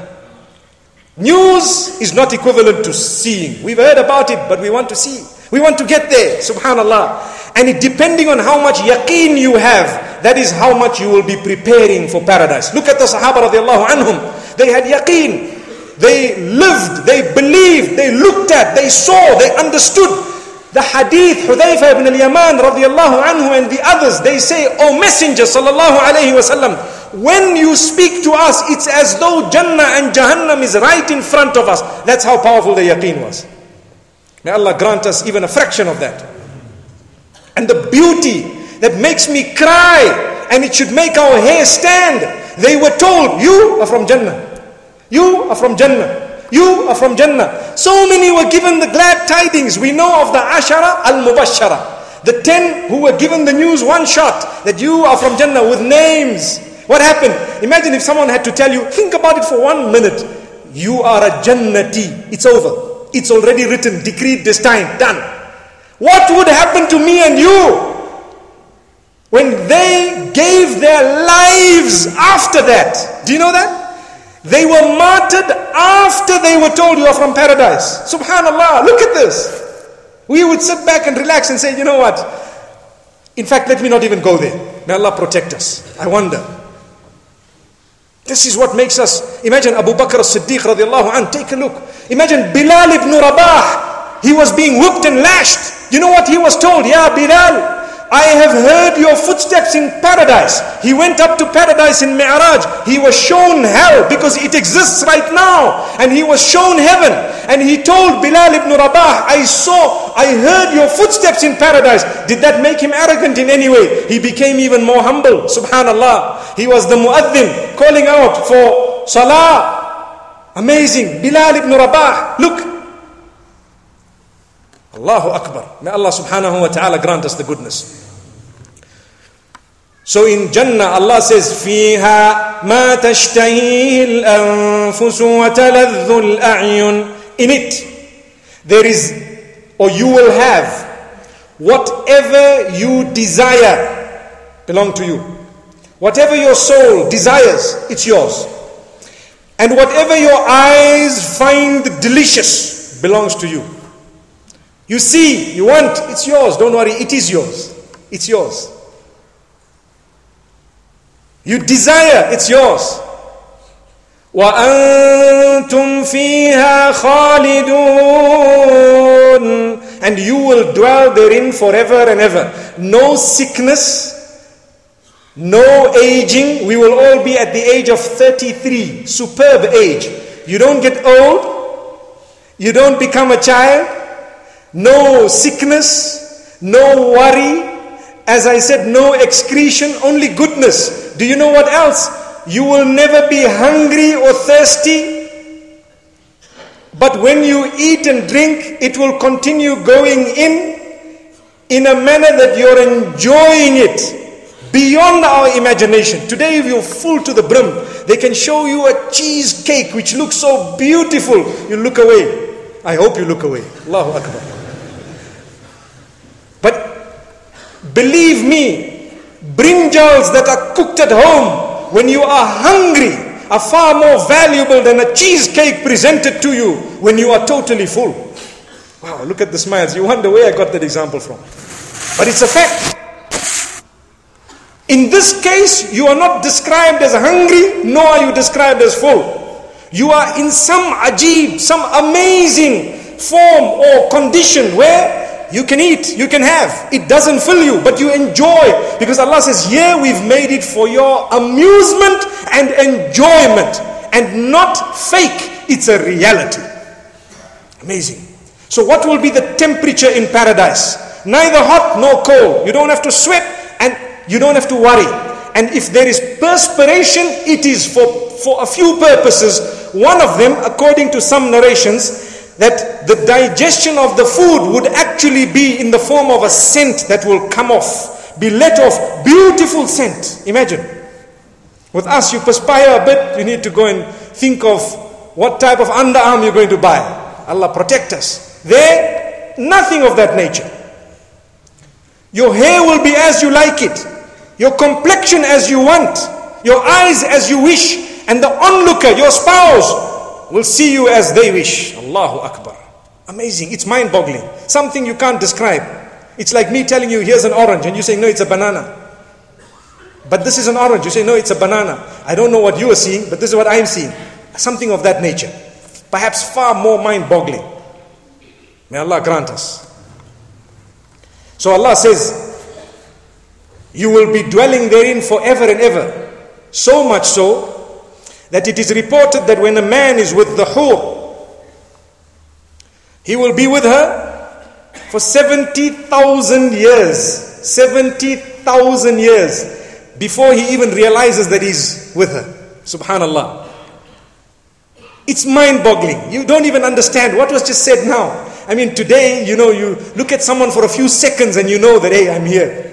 News is not equivalent to seeing. We've heard about it, but we want to see. We want to get there, subhanallah. And it, depending on how much yaqeen you have, that is how much you will be preparing for paradise. Look at the Sahaba radiallahu anhum. They had yaqeen. They lived, they believed, they looked at, they saw, they understood. The hadith, Hudhayfa ibn al-Yaman radiallahu anhu and the others, they say, O Messenger sallallahu alayhi wa sallam, when you speak to us, it's as though Jannah and Jahannam is right in front of us. That's how powerful the yaqeen was. May Allah grant us even a fraction of that. And the beauty that makes me cry, and it should make our hair stand. They were told, you are from Jannah. You are from Jannah. You are from Jannah. So many were given the glad tidings. We know of the Ashara al-Mubashara. The ten who were given the news one shot, that you are from Jannah with names. What happened? Imagine if someone had to tell you, think about it for one minute. You are a Jannati. It's over. It's already written, decreed, destined, done. What would happen to me and you when they gave their lives after that? Do you know that? They were martyred after they were told you are from paradise. Subhanallah, look at this. We would sit back and relax and say, you know what? In fact, let me not even go there. May Allah protect us. I wonder. This is what makes us. Imagine Abu Bakr as-Siddiq radiallahu anh. Take a look. Imagine Bilal ibn Rabah. He was being whipped and lashed. You know what he was told? Ya Bilal, I have heard your footsteps in paradise. He went up to paradise in Mi'raj. He was shown hell because it exists right now. And he was shown heaven. And he told Bilal ibn Rabah, I saw, I heard your footsteps in paradise. Did that make him arrogant in any way? He became even more humble. Subhanallah. He was the muaddin calling out for salah. Amazing. Bilal ibn Rabah. Look. Allahu Akbar. May Allah subhanahu wa ta'ala grant us the goodness. So in Jannah, Allah says, فِيهَا مَا تَشْتَهِيهِ الْأَنفُسُ وَتَلَذُّ الْأَعْيُنُ. In it, there is, or you will have, whatever you desire belong to you. Whatever your soul desires, it's yours. And whatever your eyes find delicious belongs to you. You see, you want, it's yours. Don't worry, it is yours. It's yours. You desire, it's yours. وَأَنْتُمْ فِيهَا خَالِدُونَ. And you will dwell therein forever and ever. No sickness, no aging. We will all be at the age of thirty-three. Superb age. You don't get old. You don't become a child. No sickness, no worry. As I said, no excretion, only goodness. Do you know what else? You will never be hungry or thirsty. But when you eat and drink, it will continue going in, in a manner that you're enjoying it beyond our imagination. Today, if you're full to the brim, they can show you a cheesecake which looks so beautiful. You look away. I hope you look away. Allahu Akbar. But believe me, brinjals that are cooked at home when you are hungry are far more valuable than a cheesecake presented to you when you are totally full. Wow, look at the smiles. You wonder where I got that example from. But it's a fact. In this case, you are not described as hungry, nor are you described as full. You are in some ajib, some amazing form or condition where you can eat, you can have. It doesn't fill you, but you enjoy. Because Allah says, here we've made it for your amusement and enjoyment. And not fake. It's a reality. Amazing. So what will be the temperature in paradise? Neither hot nor cold. You don't have to sweat and you don't have to worry. And if there is perspiration, it is for, for a few purposes. One of them, according to some narrations, that the digestion of the food would actually be in the form of a scent that will come off, be let off, beautiful scent. Imagine. With us, you perspire a bit, you need to go and think of what type of underarm you're going to buy. Allah protect us. There, nothing of that nature. Your hair will be as you like it. Your complexion as you want. Your eyes as you wish. And the onlooker, your spouse, will see you as they wish. Allahu Akbar. Amazing. It's mind-boggling. Something you can't describe. It's like me telling you, here's an orange, and you say, no, it's a banana. But this is an orange. You say, no, it's a banana. I don't know what you are seeing, but this is what I'm seeing. Something of that nature. Perhaps far more mind-boggling. May Allah grant us. So Allah says, you will be dwelling therein forever and ever. So much so, that it is reported that when a man is with the hur, he will be with her for seventy thousand years. seventy thousand years before he even realizes that he's with her. Subhanallah. It's mind-boggling. You don't even understand what was just said now. I mean, today, you know, you look at someone for a few seconds and you know that, hey, I'm here.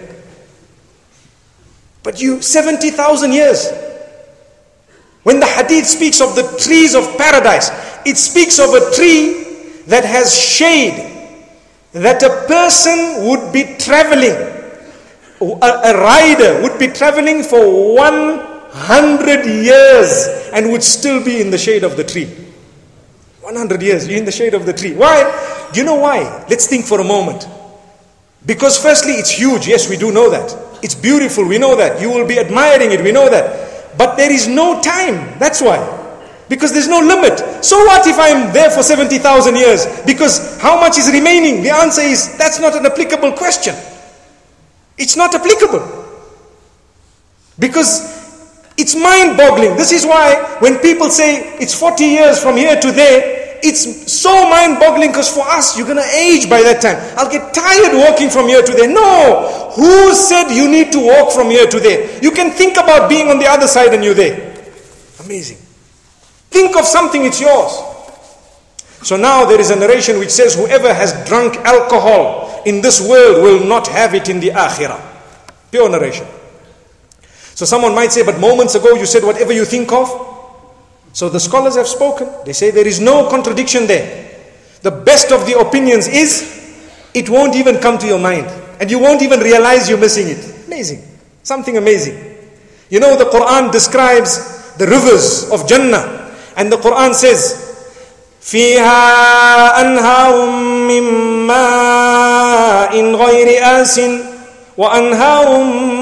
But you, seventy thousand years. When the hadith speaks of the trees of paradise, it speaks of a tree that has shade, that a person would be traveling, a, a rider would be traveling for one hundred years and would still be in the shade of the tree. one hundred years, you're in the shade of the tree. Why? Do you know why? Let's think for a moment. Because firstly, it's huge. Yes, we do know that. It's beautiful. We know that. You will be admiring it. We know that. But there is no time. That's why. Because there's no limit. So what if I'm there for seventy thousand years? Because how much is remaining? The answer is, that's not an applicable question. It's not applicable. Because it's mind-boggling. This is why when people say it's forty years from here to there, it's so mind-boggling because for us, you're going to age by that time. I'll get tired walking from here to there. No! Who said you need to walk from here to there? You can think about being on the other side and you're there. Amazing. Think of something, it's yours. So now there is a narration which says whoever has drunk alcohol in this world will not have it in the akhirah. Pure narration. So someone might say, but moments ago you said whatever you think of. So the scholars have spoken. They say there is no contradiction there. The best of the opinions is, it won't even come to your mind. And you won't even realize you're missing it. Amazing. Something amazing. You know, the Quran describes the rivers of Jannah. And the Quran says, فِيهَا أَنْهَارٌ مِّن مَّاءٍ غَيْرِ آسٍ وَأَنْهَارٌ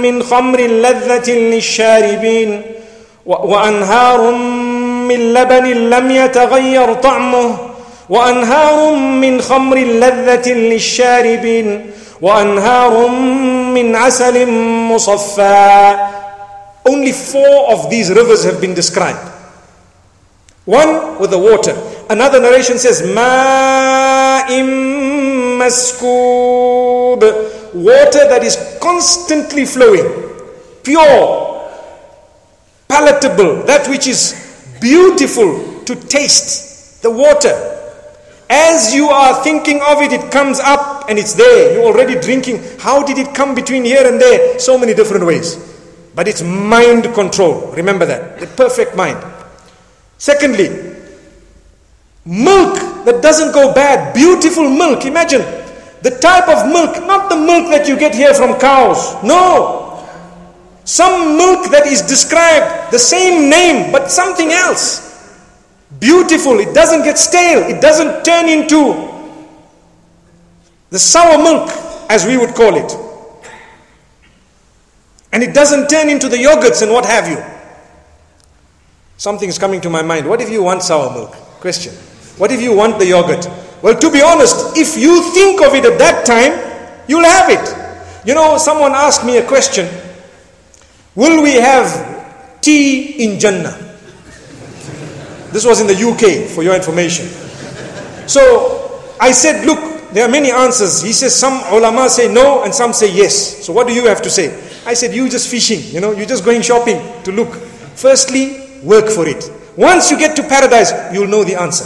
من خمر لذة للشاربين وأنهار من لبن لم يتغير طعمه وأنهار من خمر لذة للشاربين وأنهار من عسل مصفى. Only four of these rivers have been described. One with the water. Another narration says ماء مسكوب, water that is constantly flowing, pure, palatable, that which is beautiful to taste, the water. As you are thinking of it, it comes up and it's there. You're already drinking. How did it come between here and there? So many different ways. But it's mind control. Remember that. The perfect mind. Secondly, milk that doesn't go bad. Beautiful milk. Imagine the type of milk, not the milk that you get here from cows. No. Some milk that is described, the same name, but something else. Beautiful. It doesn't get stale. It doesn't turn into the sour milk, as we would call it. And it doesn't turn into the yogurts and what have you. Something is coming to my mind. What if you want sour milk? Question. What if you want the yogurt? Well, to be honest, if you think of it at that time, you'll have it. You know, someone asked me a question. Will we have tea in Jannah? This was in the U K, for your information. So, I said, look, there are many answers. He says some ulama say no and some say yes. So what do you have to say? I said, you just fishing, you know, you're just going shopping to look. Firstly, work for it. Once you get to paradise, you'll know the answer.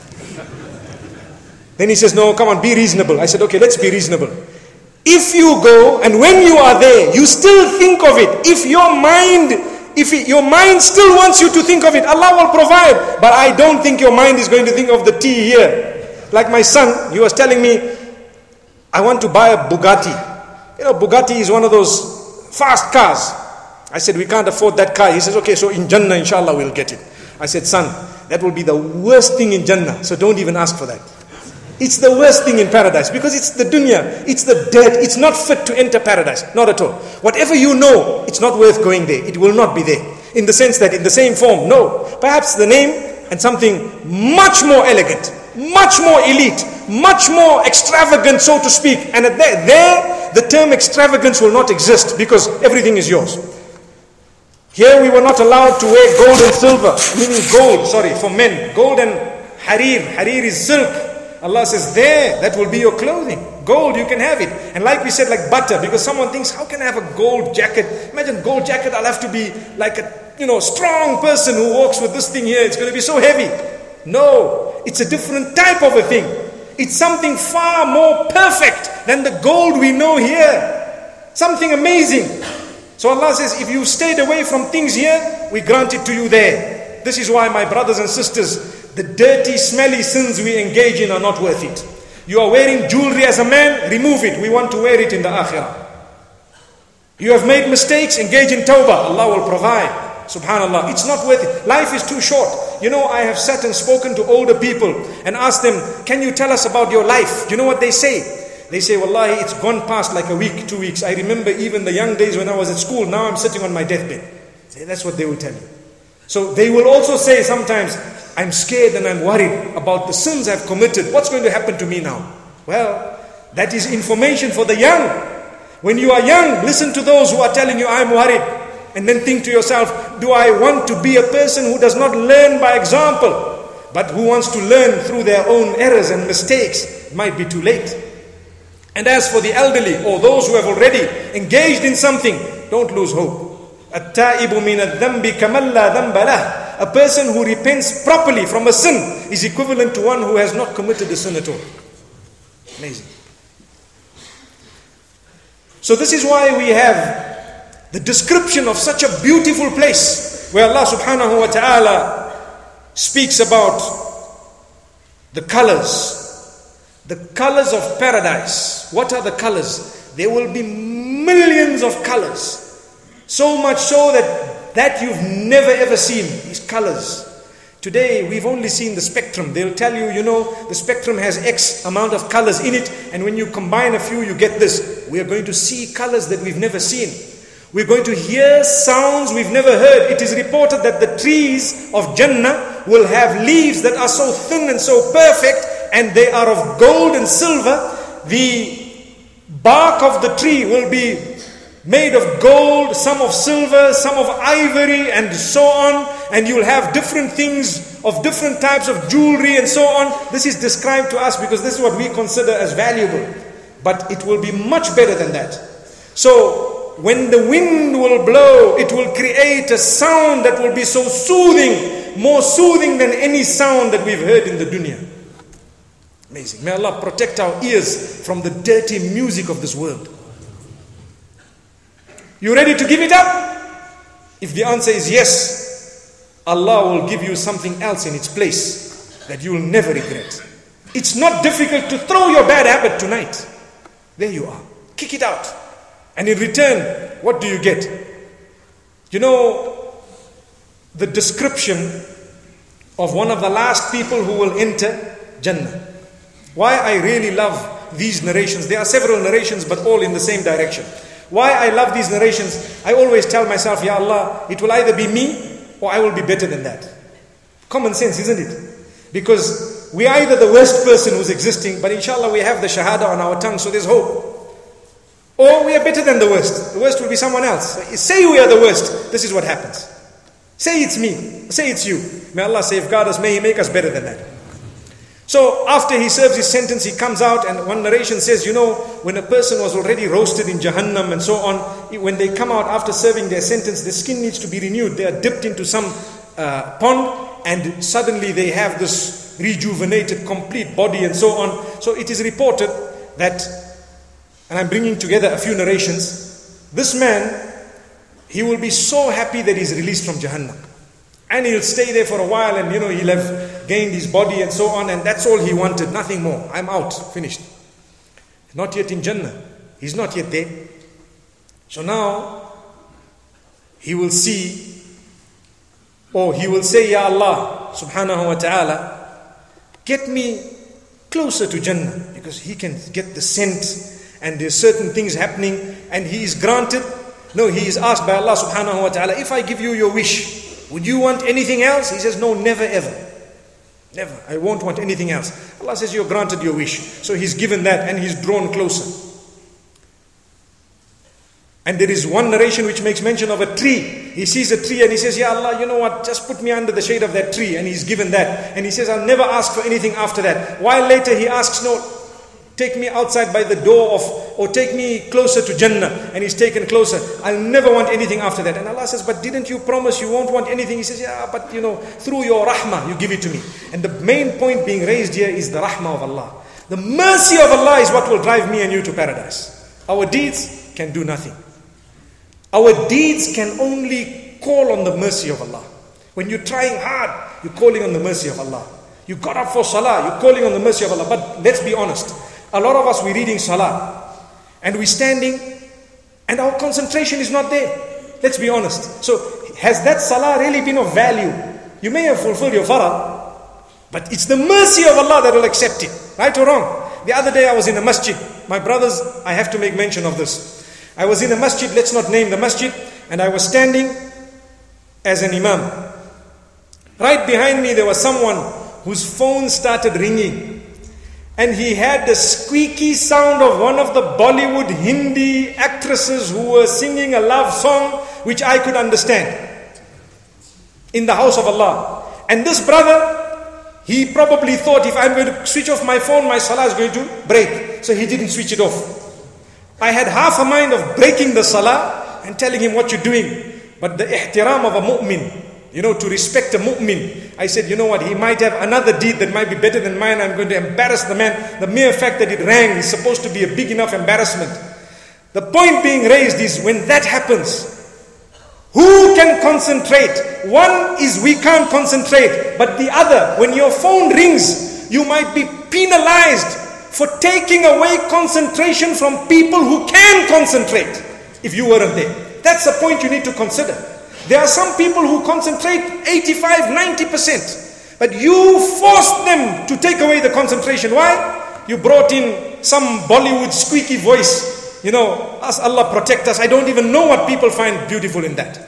Then he says, no, come on, be reasonable. I said, okay, let's be reasonable. If you go and when you are there, you still think of it. If your mind, if it, your mind still wants you to think of it, Allah will provide. But I don't think your mind is going to think of the tea here. Like my son, he was telling me, I want to buy a Bugatti. You know, Bugatti is one of those fast cars. I said, we can't afford that car. He says, okay, so in Jannah, inshallah, we'll get it. I said, son, that will be the worst thing in Jannah, so don't even ask for that. It's the worst thing in paradise, because it's the dunya, it's the dirt, it's not fit to enter paradise, not at all. Whatever you know, it's not worth going there. It will not be there. In the sense that, in the same form, no. Perhaps the name and something much more elegant, much more elite, much more extravagant, so to speak. And at there, there, the term extravagance will not exist, because everything is yours. Here we were not allowed to wear gold and silver, meaning gold, sorry, for men. Gold and harir. Harir is silk. Allah says, there, that will be your clothing. Gold, you can have it. And like we said, like butter, because someone thinks, how can I have a gold jacket? Imagine gold jacket, I'll have to be like a, you know, strong person who walks with this thing here. It's going to be so heavy. No, it's a different type of a thing. It's something far more perfect than the gold we know here. Something amazing. So Allah says, if you stayed away from things here, we grant it to you there. This is why, my brothers and sisters, the dirty, smelly sins we engage in are not worth it. You are wearing jewelry as a man, remove it. We want to wear it in the akhirah. You have made mistakes, engage in tawbah. Allah will provide. Subhanallah. It's not worth it. Life is too short. You know, I have sat and spoken to older people and asked them, can you tell us about your life? Do you know what they say? They say, wallahi, it's gone past like a week, two weeks. I remember even the young days when I was at school. Now I'm sitting on my deathbed. That's what they will tell you. So they will also say sometimes, I'm scared and I'm worried about the sins I've committed. What's going to happen to me now? Well, that is information for the young. When you are young, listen to those who are telling you, I'm worried. And then think to yourself, do I want to be a person who does not learn by example, but who wants to learn through their own errors and mistakes? It might be too late. And as for the elderly or those who have already engaged in something, don't lose hope. التائب من الذنب كمن لا ذنب له. A person who repents properly from a sin is equivalent to one who has not committed a sin at all. Amazing. So this is why we have the description of such a beautiful place where Allah subhanahu wa ta'ala speaks about the colors. The colors of paradise. What are the colors? There will be millions of colors. So much so that that you've never ever seen these colors. Today we've only seen the spectrum. They'll tell you, you know, the spectrum has X amount of colors in it, and when you combine a few you get this. We are going to see colors that we've never seen. We're going to hear sounds we've never heard. It is reported that the trees of Jannah will have leaves that are so thin and so perfect, and they are of gold and silver. The bark of the tree will be made of gold, some of silver, some of ivory, and so on. And you'll have different things of different types of jewelry and so on. This is described to us because this is what we consider as valuable. But it will be much better than that. So when the wind will blow, it will create a sound that will be so soothing, more soothing than any sound that we've heard in the dunya. Amazing. May Allah protect our ears from the dirty music of this world. You ready to give it up? If the answer is yes, Allah will give you something else in its place that you will never regret. It's not difficult to throw your bad habit tonight. There you are. Kick it out. And in return, what do you get? You know, the description of one of the last people who will enter Jannah. Why I really love these narrations. There are several narrations, but all in the same direction. Why I love these narrations, I always tell myself, Ya Allah, it will either be me or I will be better than that. Common sense, isn't it? Because we are either the worst person who's existing, but inshallah we have the shahada on our tongue, so there's hope. Or we are better than the worst. The worst will be someone else. Say we are the worst, this is what happens. Say it's me, say it's you. May Allah safeguard us, may He make us better than that. So after he serves his sentence, he comes out, and one narration says, you know, when a person was already roasted in Jahannam and so on, when they come out after serving their sentence, the skin needs to be renewed. They are dipped into some uh, pond, and suddenly they have this rejuvenated, complete body and so on. So it is reported that, and I'm bringing together a few narrations, this man, he will be so happy that he's released from Jahannam. And he'll stay there for a while, and you know, he'll have gained his body and so on, and that's all he wanted, nothing more. I'm out, finished. Not yet in Jannah. He's not yet there. So now, he will see, or he will say, Ya Allah, subhanahu wa ta'ala, get me closer to Jannah, because he can get the scent, and there's certain things happening, and he is granted. No, he is asked by Allah subhanahu wa ta'ala, if I give you your wish, would you want anything else? He says, no, never ever. Never. I won't want anything else. Allah says, you're granted your wish. So he's given that, and he's drawn closer. And there is one narration which makes mention of a tree. He sees a tree and he says, Ya Allah, you know what, just put me under the shade of that tree. And he's given that. And he says, I'll never ask for anything after that. While later he asks, no, take me outside by the door of, or take me closer to Jannah. And he's taken closer. I'll never want anything after that. And Allah says, but didn't you promise you won't want anything? He says, yeah, but you know, through your rahmah, you give it to me. And the main point being raised here is the rahmah of Allah. The mercy of Allah is what will drive me and you to paradise. Our deeds can do nothing. Our deeds can only call on the mercy of Allah. When you're trying hard, you're calling on the mercy of Allah. You got up for salah, you're calling on the mercy of Allah. But let's be honest. A lot of us, we're reading salah and we're standing and our concentration is not there. Let's be honest. So has that salah really been of value? You may have fulfilled your farah, but it's the mercy of Allah that will accept it. Right or wrong? The other day I was in a masjid. My brothers, I have to make mention of this. I was in a masjid, let's not name the masjid, and I was standing as an imam. Right behind me there was someone whose phone started ringing. And he had the squeaky sound of one of the Bollywood Hindi actresses who were singing a love song which I could understand in the house of Allah. And this brother, he probably thought, if I'm going to switch off my phone, my salah is going to break. So he didn't switch it off. I had half a mind of breaking the salah and telling him what you're doing. But the ihtiram of a mu'min, you know, to respect a mu'min, I said, you know what, he might have another deed that might be better than mine. I'm going to embarrass the man. The mere fact that it rang is supposed to be a big enough embarrassment. The point being raised is, when that happens, who can concentrate? One is we can't concentrate, but the other, when your phone rings, you might be penalized for taking away concentration from people who can concentrate if you weren't there. That's the point you need to consider. There are some people who concentrate eighty-five, ninety percent. But you forced them to take away the concentration. Why? You brought in some Bollywood squeaky voice. you know, ask Allah protect us. I don't even know what people find beautiful in that.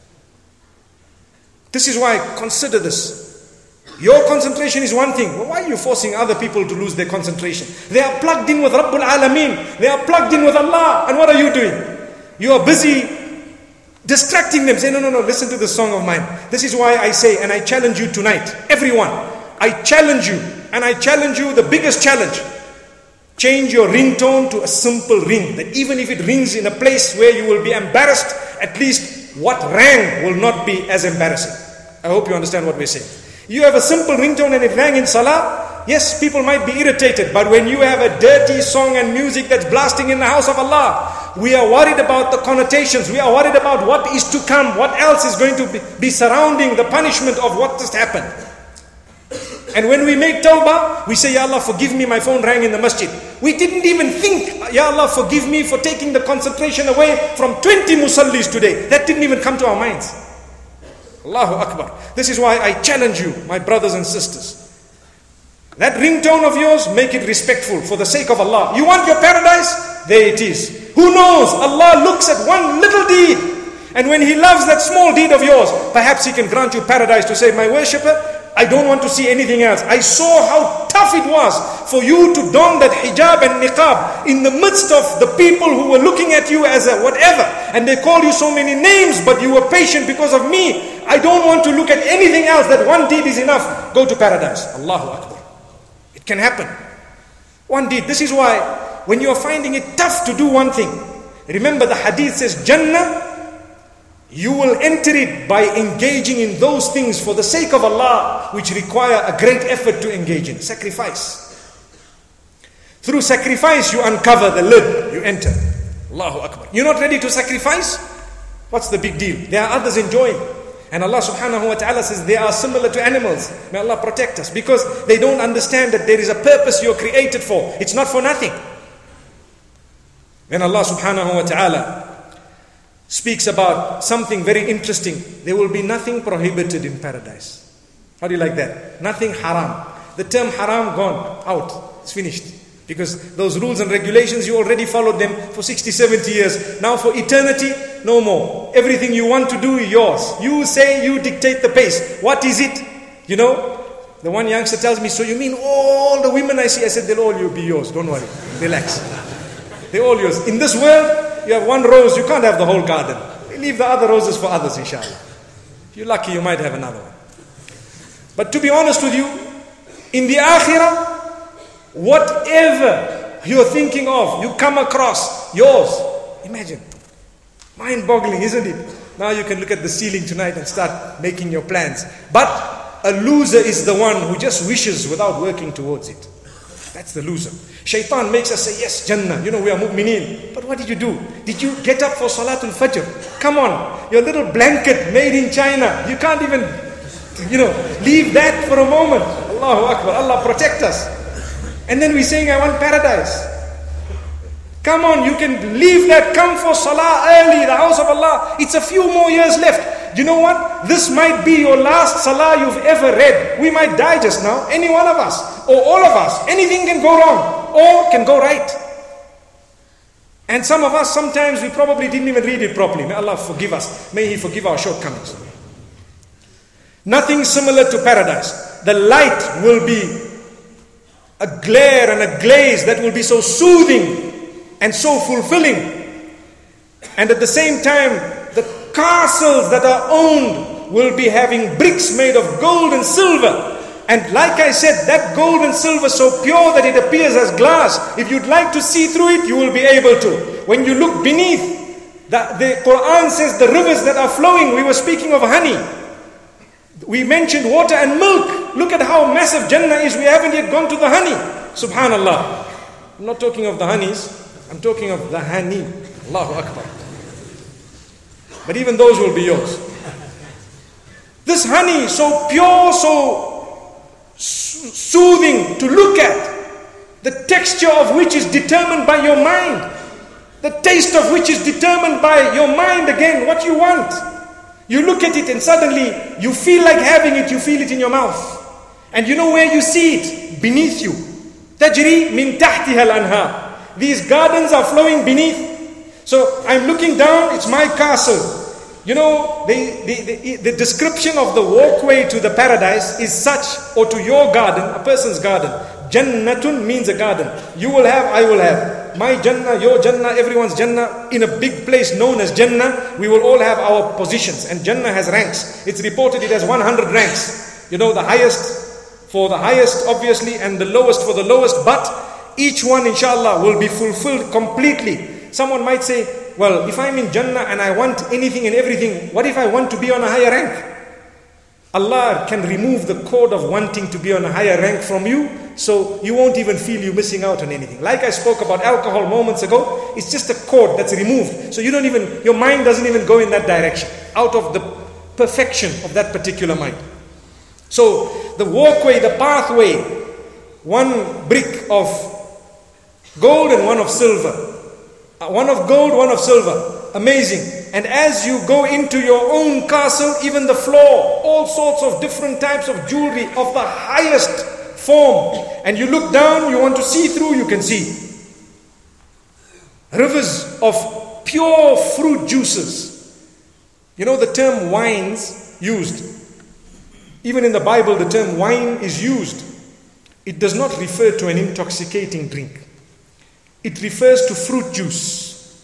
This is why, consider this. Your concentration is one thing. Well, why are you forcing other people to lose their concentration? They are plugged in with Rabbul Alameen. They are plugged in with Allah. And what are you doing? You are busy distracting them. Say, no, no, no, listen to this song of mine. This is why I say, and I challenge you tonight, everyone, I challenge you, and I challenge you the biggest challenge. Change your ringtone to a simple ring. That even if it rings in a place where you will be embarrassed, at least what rang will not be as embarrassing. I hope you understand what we're saying. You have a simple ringtone and it rang in salah. Yes, people might be irritated. But when you have a dirty song and music that's blasting in the house of Allah, we are worried about the connotations. We are worried about what is to come. What else is going to be, be surrounding the punishment of what just happened. And when we make tawbah, we say, Ya Allah, forgive me, my phone rang in the masjid. We didn't even think, Ya Allah, forgive me for taking the concentration away from twenty musallis today. That didn't even come to our minds. Allahu Akbar. This is why I challenge you, my brothers and sisters. That ringtone of yours, make it respectful for the sake of Allah. You want your paradise? There it is. Who knows? Allah looks at one little deed. And when He loves that small deed of yours, perhaps He can grant you paradise to say, my worshipper, I don't want to see anything else. I saw how tough it was for you to don that hijab and niqab in the midst of the people who were looking at you as a whatever. And they call you so many names, but you were patient because of me. I don't want to look at anything else. That one deed is enough. Go to paradise. Allahu Akbar. It can happen. One deed. This is why when you are finding it tough to do one thing, remember the hadith says, Jannah, you will enter it by engaging in those things for the sake of Allah, which require a great effort to engage in. Sacrifice. Through sacrifice, you uncover the lid, you enter. Allahu Akbar. You're not ready to sacrifice? What's the big deal? There are others enjoying. And Allah subhanahu wa ta'ala says they are similar to animals. May Allah protect us. Because they don't understand that there is a purpose you're created for. It's not for nothing. Then Allah subhanahu wa ta'ala speaks about something very interesting. There will be nothing prohibited in paradise. How do you like that? Nothing haram. The term haram gone, out. It's finished. Because those rules and regulations, you already followed them for sixty, seventy years. Now for eternity, no more. Everything you want to do is yours. You say, you dictate the pace. What is it? You know, the one youngster tells me, so you mean all the women I see? I said, they'll all be yours. Don't worry. Relax. They're all yours. In this world, you have one rose, you can't have the whole garden. Leave the other roses for others, inshallah. If you're lucky, you might have another one. But to be honest with you, in the akhirah, whatever you're thinking of, you come across, yours. Imagine. Mind-boggling, isn't it? Now you can look at the ceiling tonight and start making your plans. But a loser is the one who just wishes without working towards it. That's the loser. Shaitan makes us say, yes, Jannah, you know, we are mu'mineen. But what did you do? Did you get up for Salatul Fajr? Come on, your little blanket made in China. You can't even, you know, leave that for a moment. Allahu Akbar, Allah protect us. And then we're saying, I want paradise. Come on, you can leave that, come for Salah early, the house of Allah. It's a few more years left. You know what? This might be your last Salah you've ever read. We might die just now, any one of us, or all of us. Anything can go wrong, or can go right. And some of us, sometimes we probably didn't even read it properly. May Allah forgive us. May He forgive our shortcomings. Nothing similar to paradise. The light will be a glare and a glaze that will be so soothing and so fulfilling. And at the same time, the castles that are owned will be having bricks made of gold and silver. And like I said, that gold and silver so pure that it appears as glass. If you'd like to see through it, you will be able to. When you look beneath, the, the Quran says the rivers that are flowing, we were speaking of honey. We mentioned water and milk. Look at how massive Jannah is. We haven't yet gone to the honey. Subhanallah. I'm not talking of the honeys. I'm talking of the honey. Allahu Akbar. But even those will be yours. This honey, so pure, so soothing to look at, the texture of which is determined by your mind, the taste of which is determined by your mind again, what you want. You look at it and suddenly you feel like having it, you feel it in your mouth. And you know where you see it? Beneath you. Tajri min tahtiha al-anhar. These gardens are flowing beneath. So I'm looking down, it's my castle. You know, the, the, the, the description of the walkway to the paradise is such, or to your garden, a person's garden. Jannatun means a garden. You will have, I will have. My Jannah, your Jannah, everyone's Jannah, in a big place known as Jannah, we will all have our positions. And Jannah has ranks. It's reported it has one hundred ranks. You know, the highest for the highest, obviously, and the lowest for the lowest. But each one, inshallah, will be fulfilled completely. Someone might say, well, if I'm in Jannah and I want anything and everything, what if I want to be on a higher rank? Allah can remove the cord of wanting to be on a higher rank from you, so you won't even feel you missing out on anything. Like I spoke about alcohol moments ago, it's just a cord that's removed. So you don't even, your mind doesn't even go in that direction, out of the perfection of that particular mind. So the walkway, the pathway, one brick of gold and one of silver. One of gold, one of silver. Amazing. And as you go into your own castle, even the floor, all sorts of different types of jewelry of the highest form. And you look down, you want to see through, you can see. Rivers of pure fruit juices. You know the term wines used. Even in the Bible, the term wine is used. It does not refer to an intoxicating drink. It refers to fruit juice.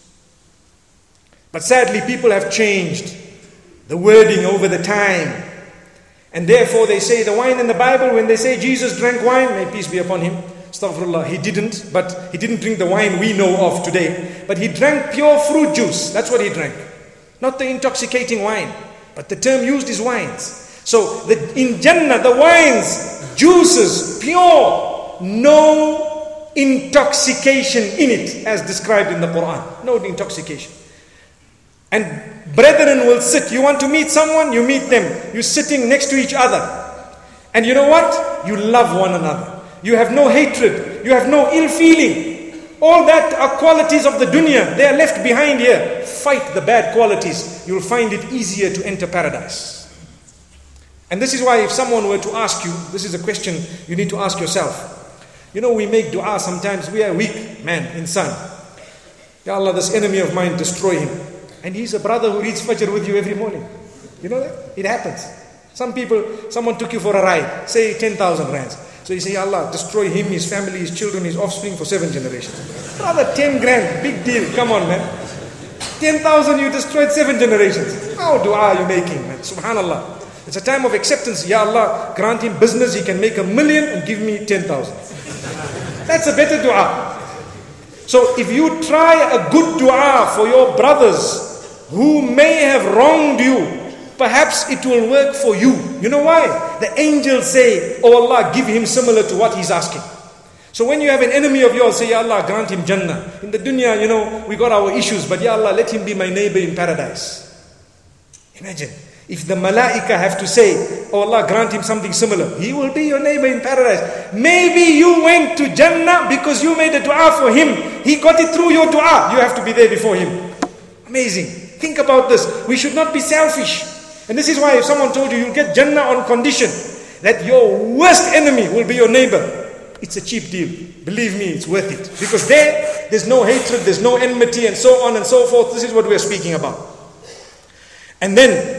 But sadly, people have changed the wording over the time. And therefore they say the wine in the Bible, when they say Jesus drank wine, may peace be upon him, astaghfirullah, he didn't, but he didn't drink the wine we know of today. But he drank pure fruit juice. That's what he drank. Not the intoxicating wine. But the term used is wines. So the, in Jannah, the wines, juices, pure, no intoxication in it, as described in the Quran. No intoxication. And brethren will sit. You want to meet someone, you meet them. You're sitting next to each other. And you know what? You love one another. You have no hatred. You have no ill feeling. All that are qualities of the dunya. They are left behind here. Fight the bad qualities. You'll find it easier to enter paradise. And this is why if someone were to ask you, this is a question you need to ask yourself. You know, we make dua sometimes, we are weak, man, insan. Ya Allah, this enemy of mine, destroy him. And he's a brother who reads Fajr with you every morning. You know that? It happens. Some people, someone took you for a ride, say ten thousand rands. So you say, Ya Allah, destroy him, his family, his children, his offspring for seven generations. Brother, ten grand, big deal, come on, man. ten thousand, you destroyed seven generations. How dua are you making, man? Subhanallah. It's a time of acceptance. Ya Allah, grant him business, he can make a million and give me ten thousand. That's a better dua. So if you try a good dua for your brothers who may have wronged you, perhaps it will work for you. You know why? The angels say, oh Allah, give him similar to what he's asking. So when you have an enemy of yours, say, Ya Allah, grant him Jannah. In the dunya, you know, we got our issues, but Ya Allah, let him be my neighbor in paradise. Imagine. If the malaika have to say, oh Allah, grant him something similar, he will be your neighbor in paradise. Maybe you went to Jannah because you made a dua for him. He got it through your dua. You have to be there before him. Amazing. Think about this. We should not be selfish. And this is why if someone told you, you'll get Jannah on condition that your worst enemy will be your neighbor, it's a cheap deal. Believe me, it's worth it. Because there, there's no hatred, there's no enmity, and so on and so forth. This is what we're speaking about. And then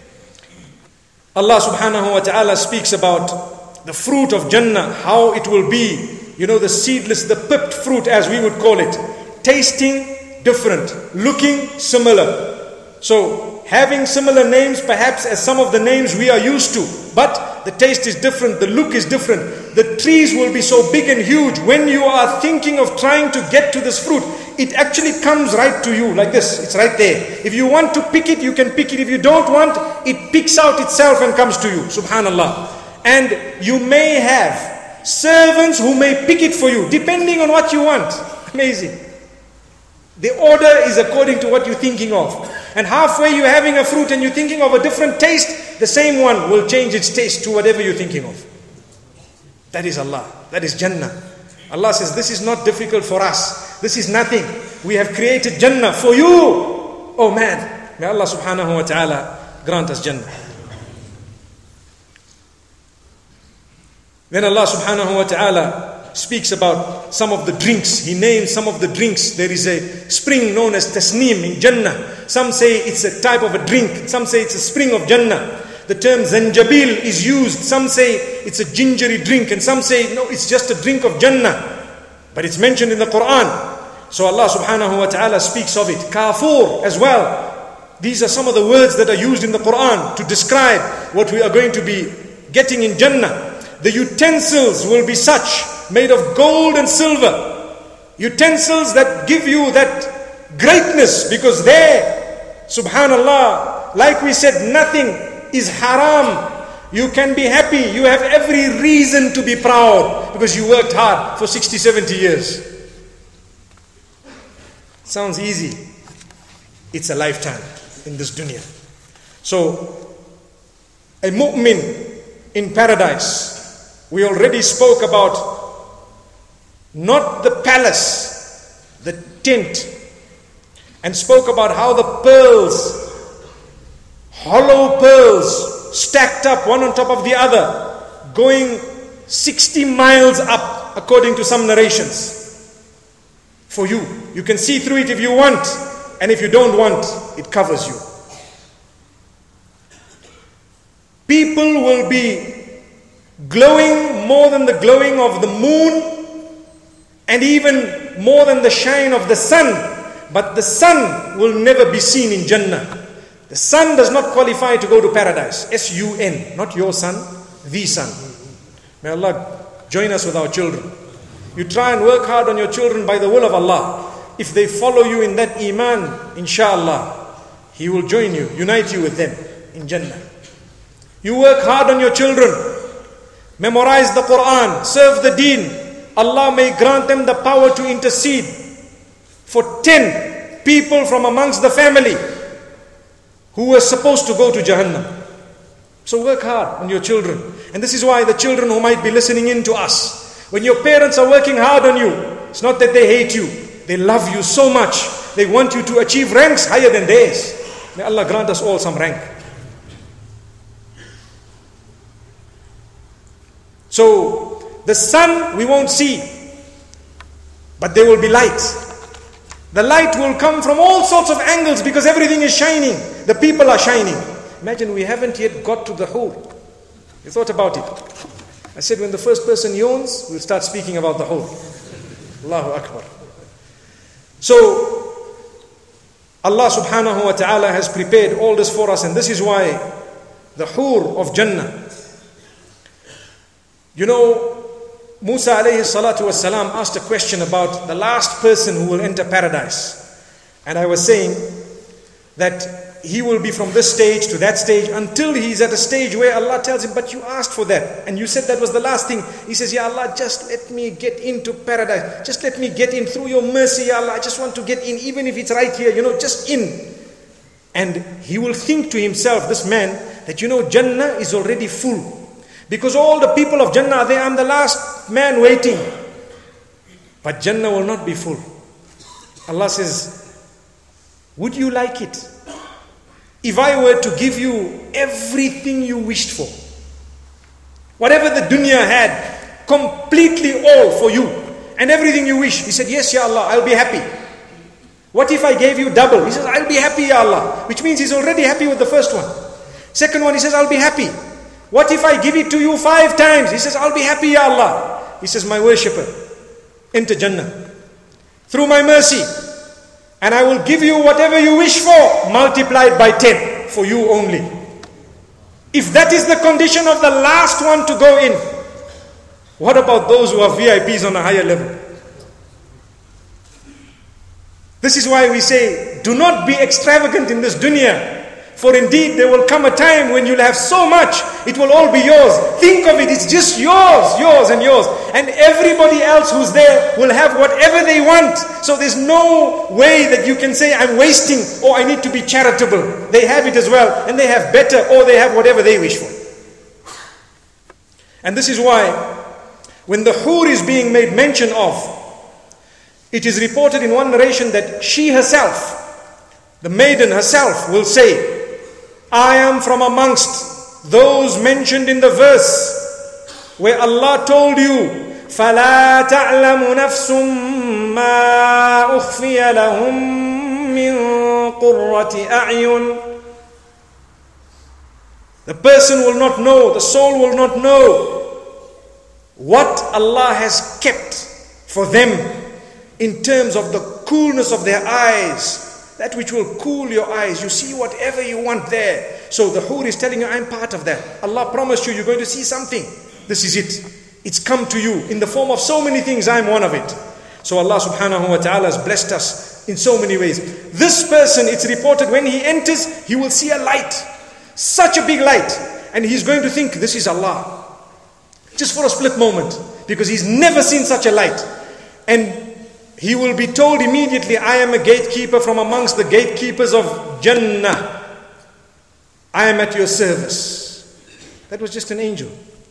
Allah subhanahu wa ta'ala speaks about the fruit of Jannah, how it will be. You know, the seedless, the pipped fruit as we would call it. Tasting different, looking similar. So, having similar names perhaps as some of the names we are used to. But the taste is different, the look is different. The trees will be so big and huge. When you are thinking of trying to get to this fruit, it actually comes right to you like this. It's right there. If you want to pick it, you can pick it. If you don't want, it picks out itself and comes to you. Subhanallah. And you may have servants who may pick it for you, depending on what you want. Amazing. The order is according to what you're thinking of. And halfway you're having a fruit and you're thinking of a different taste, the same one will change its taste to whatever you're thinking of. That is Allah. That is Jannah. Allah says, this is not difficult for us. This is nothing. We have created Jannah for you. Oh man. May Allah subhanahu wa ta'ala grant us Jannah. Then Allah subhanahu wa ta'ala speaks about some of the drinks. He names some of the drinks. There is a spring known as Tasneem in Jannah. Some say it's a type of a drink. Some say it's a spring of Jannah. The term Zanjabil is used. Some say it's a gingery drink, and some say no, it's just a drink of Jannah. But it's mentioned in the Quran. So Allah subhanahu wa ta'ala speaks of it. Kafur as well. These are some of the words that are used in the Quran to describe what we are going to be getting in Jannah. The utensils will be such, made of gold and silver. Utensils that give you that greatness, because there, subhanallah, like we said, nothing is haram. You can be happy. You have every reason to be proud because you worked hard for sixty, seventy years. Sounds easy. It's a lifetime in this dunya. So, a mu'min in paradise, we already spoke about not the palace, the tent, and spoke about how the pearls, hollow pearls, stacked up one on top of the other, going sixty miles up, according to some narrations. For you, you can see through it if you want, and if you don't want, it covers you. People will be glowing more than the glowing of the moon, and even more than the shine of the sun. But the sun will never be seen in Jannah. The sun does not qualify to go to paradise. S U N, not your son, the sun. May Allah join us with our children. You try and work hard on your children by the will of Allah. If they follow you in that iman, inshallah, He will join you, unite you with them in Jannah. You work hard on your children, memorize the Quran, serve the deen. Allah may grant them the power to intercede for ten people from amongst the family who were supposed to go to Jahannam. So work hard on your children. And this is why the children who might be listening in to us, when your parents are working hard on you, it's not that they hate you. They love you so much. They want you to achieve ranks higher than theirs. May Allah grant us all some rank. So, the sun we won't see, but there will be light. The light will come from all sorts of angles because everything is shining. The people are shining. Imagine we haven't yet got to the Hur. You thought about it. I said when the first person yawns, we'll start speaking about the Hur. Allahu Akbar. So, Allah subhanahu wa ta'ala has prepared all this for us, and this is why the Hur of Jannah. You know, Musa alayhi salatu wasalam asked a question about the last person who will enter paradise. And I was saying that he will be from this stage to that stage until he's at a stage where Allah tells him, but you asked for that. And you said that was the last thing. He says, Ya Allah, just let me get into paradise. Just let me get in through your mercy, Ya Allah. I just want to get in, even if it's right here, you know, just in. And he will think to himself, this man, that you know, Jannah is already full. Because all the people of Jannah are there, I'm the last man waiting. But Jannah will not be full. Allah says, would you like it? If I were to give you everything you wished for, whatever the dunya had, completely all for you, and everything you wish. He said, yes, Ya Allah, I'll be happy. What if I gave you double? He says, I'll be happy, Ya Allah. Which means he's already happy with the first one. Second one, he says, I'll be happy. What if I give it to you five times? He says, I'll be happy, Ya Allah. He says, my worshipper, enter Jannah through my mercy. And I will give you whatever you wish for, multiplied by ten, for you only. If that is the condition of the last one to go in, what about those who are V I Ps on a higher level? This is why we say, do not be extravagant in this dunya. For indeed, there will come a time when you'll have so much, it will all be yours. Think of it, it's just yours, yours and yours. And everybody else who's there will have whatever they want. So there's no way that you can say, I'm wasting, or I need to be charitable. They have it as well, and they have better, or they have whatever they wish for. And this is why, when the Hur is being made mention of, it is reported in one narration that she herself, the maiden herself, will say, I am from amongst those mentioned in the verse where Allah told you, فَلَا تَعْلَمُ نَفْسٌ مَا أُخْفِيَ لَهُم مِّن قُرَّةِ أَعْيُنٍ. The person will not know, the soul will not know what Allah has kept for them in terms of the coolness of their eyes, that which will cool your eyes. You see whatever you want there. So the Hur is telling you, I'm part of that. Allah promised you, you're going to see something. This is it. It's come to you in the form of so many things. I'm one of it. So Allah subhanahu wa ta'ala has blessed us in so many ways. This person, it's reported, when he enters, he will see a light. Such a big light. And he's going to think, this is Allah. Just for a split moment. Because he's never seen such a light. And he will be told immediately, I am a gatekeeper from amongst the gatekeepers of Jannah. I am at your service. That was just an angel.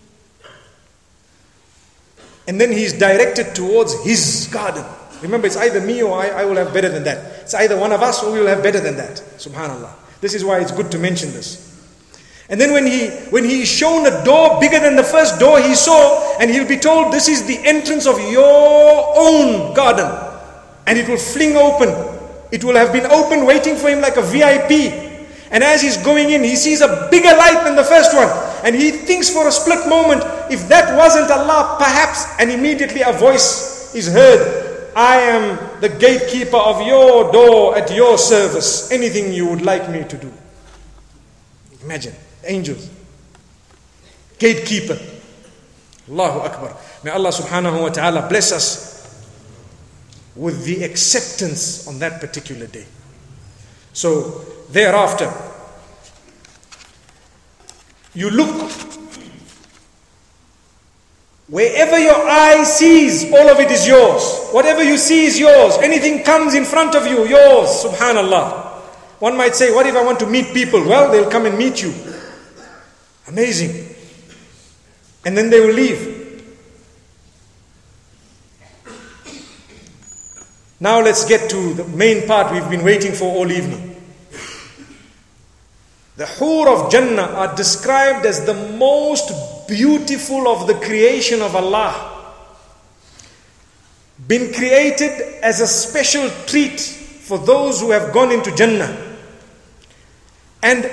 And then he is directed towards his garden. Remember, it's either me or I, I will have better than that. It's either one of us or we will have better than that. Subhanallah. This is why it's good to mention this. And then when he when he is shown a door bigger than the first door he saw, and he'll be told, this is the entrance of your own garden. And it will fling open. It will have been open waiting for him like a V I P. And as he's going in, he sees a bigger light than the first one. And he thinks for a split moment, if that wasn't Allah, perhaps, and immediately a voice is heard, I am the gatekeeper of your door at your service. Anything you would like me to do. Imagine, angels. Gatekeeper. Allahu Akbar. May Allah subhanahu wa ta'ala bless us with the acceptance on that particular day. So, thereafter, you look, wherever your eye sees, all of it is yours. Whatever you see is yours. Anything comes in front of you, yours. Subhanallah. One might say, what if I want to meet people? Well, they'll come and meet you. Amazing. And then they will leave. Now let's get to the main part we've been waiting for all evening. The Hur of Jannah are described as the most beautiful of the creation of Allah. Been created as a special treat for those who have gone into Jannah. And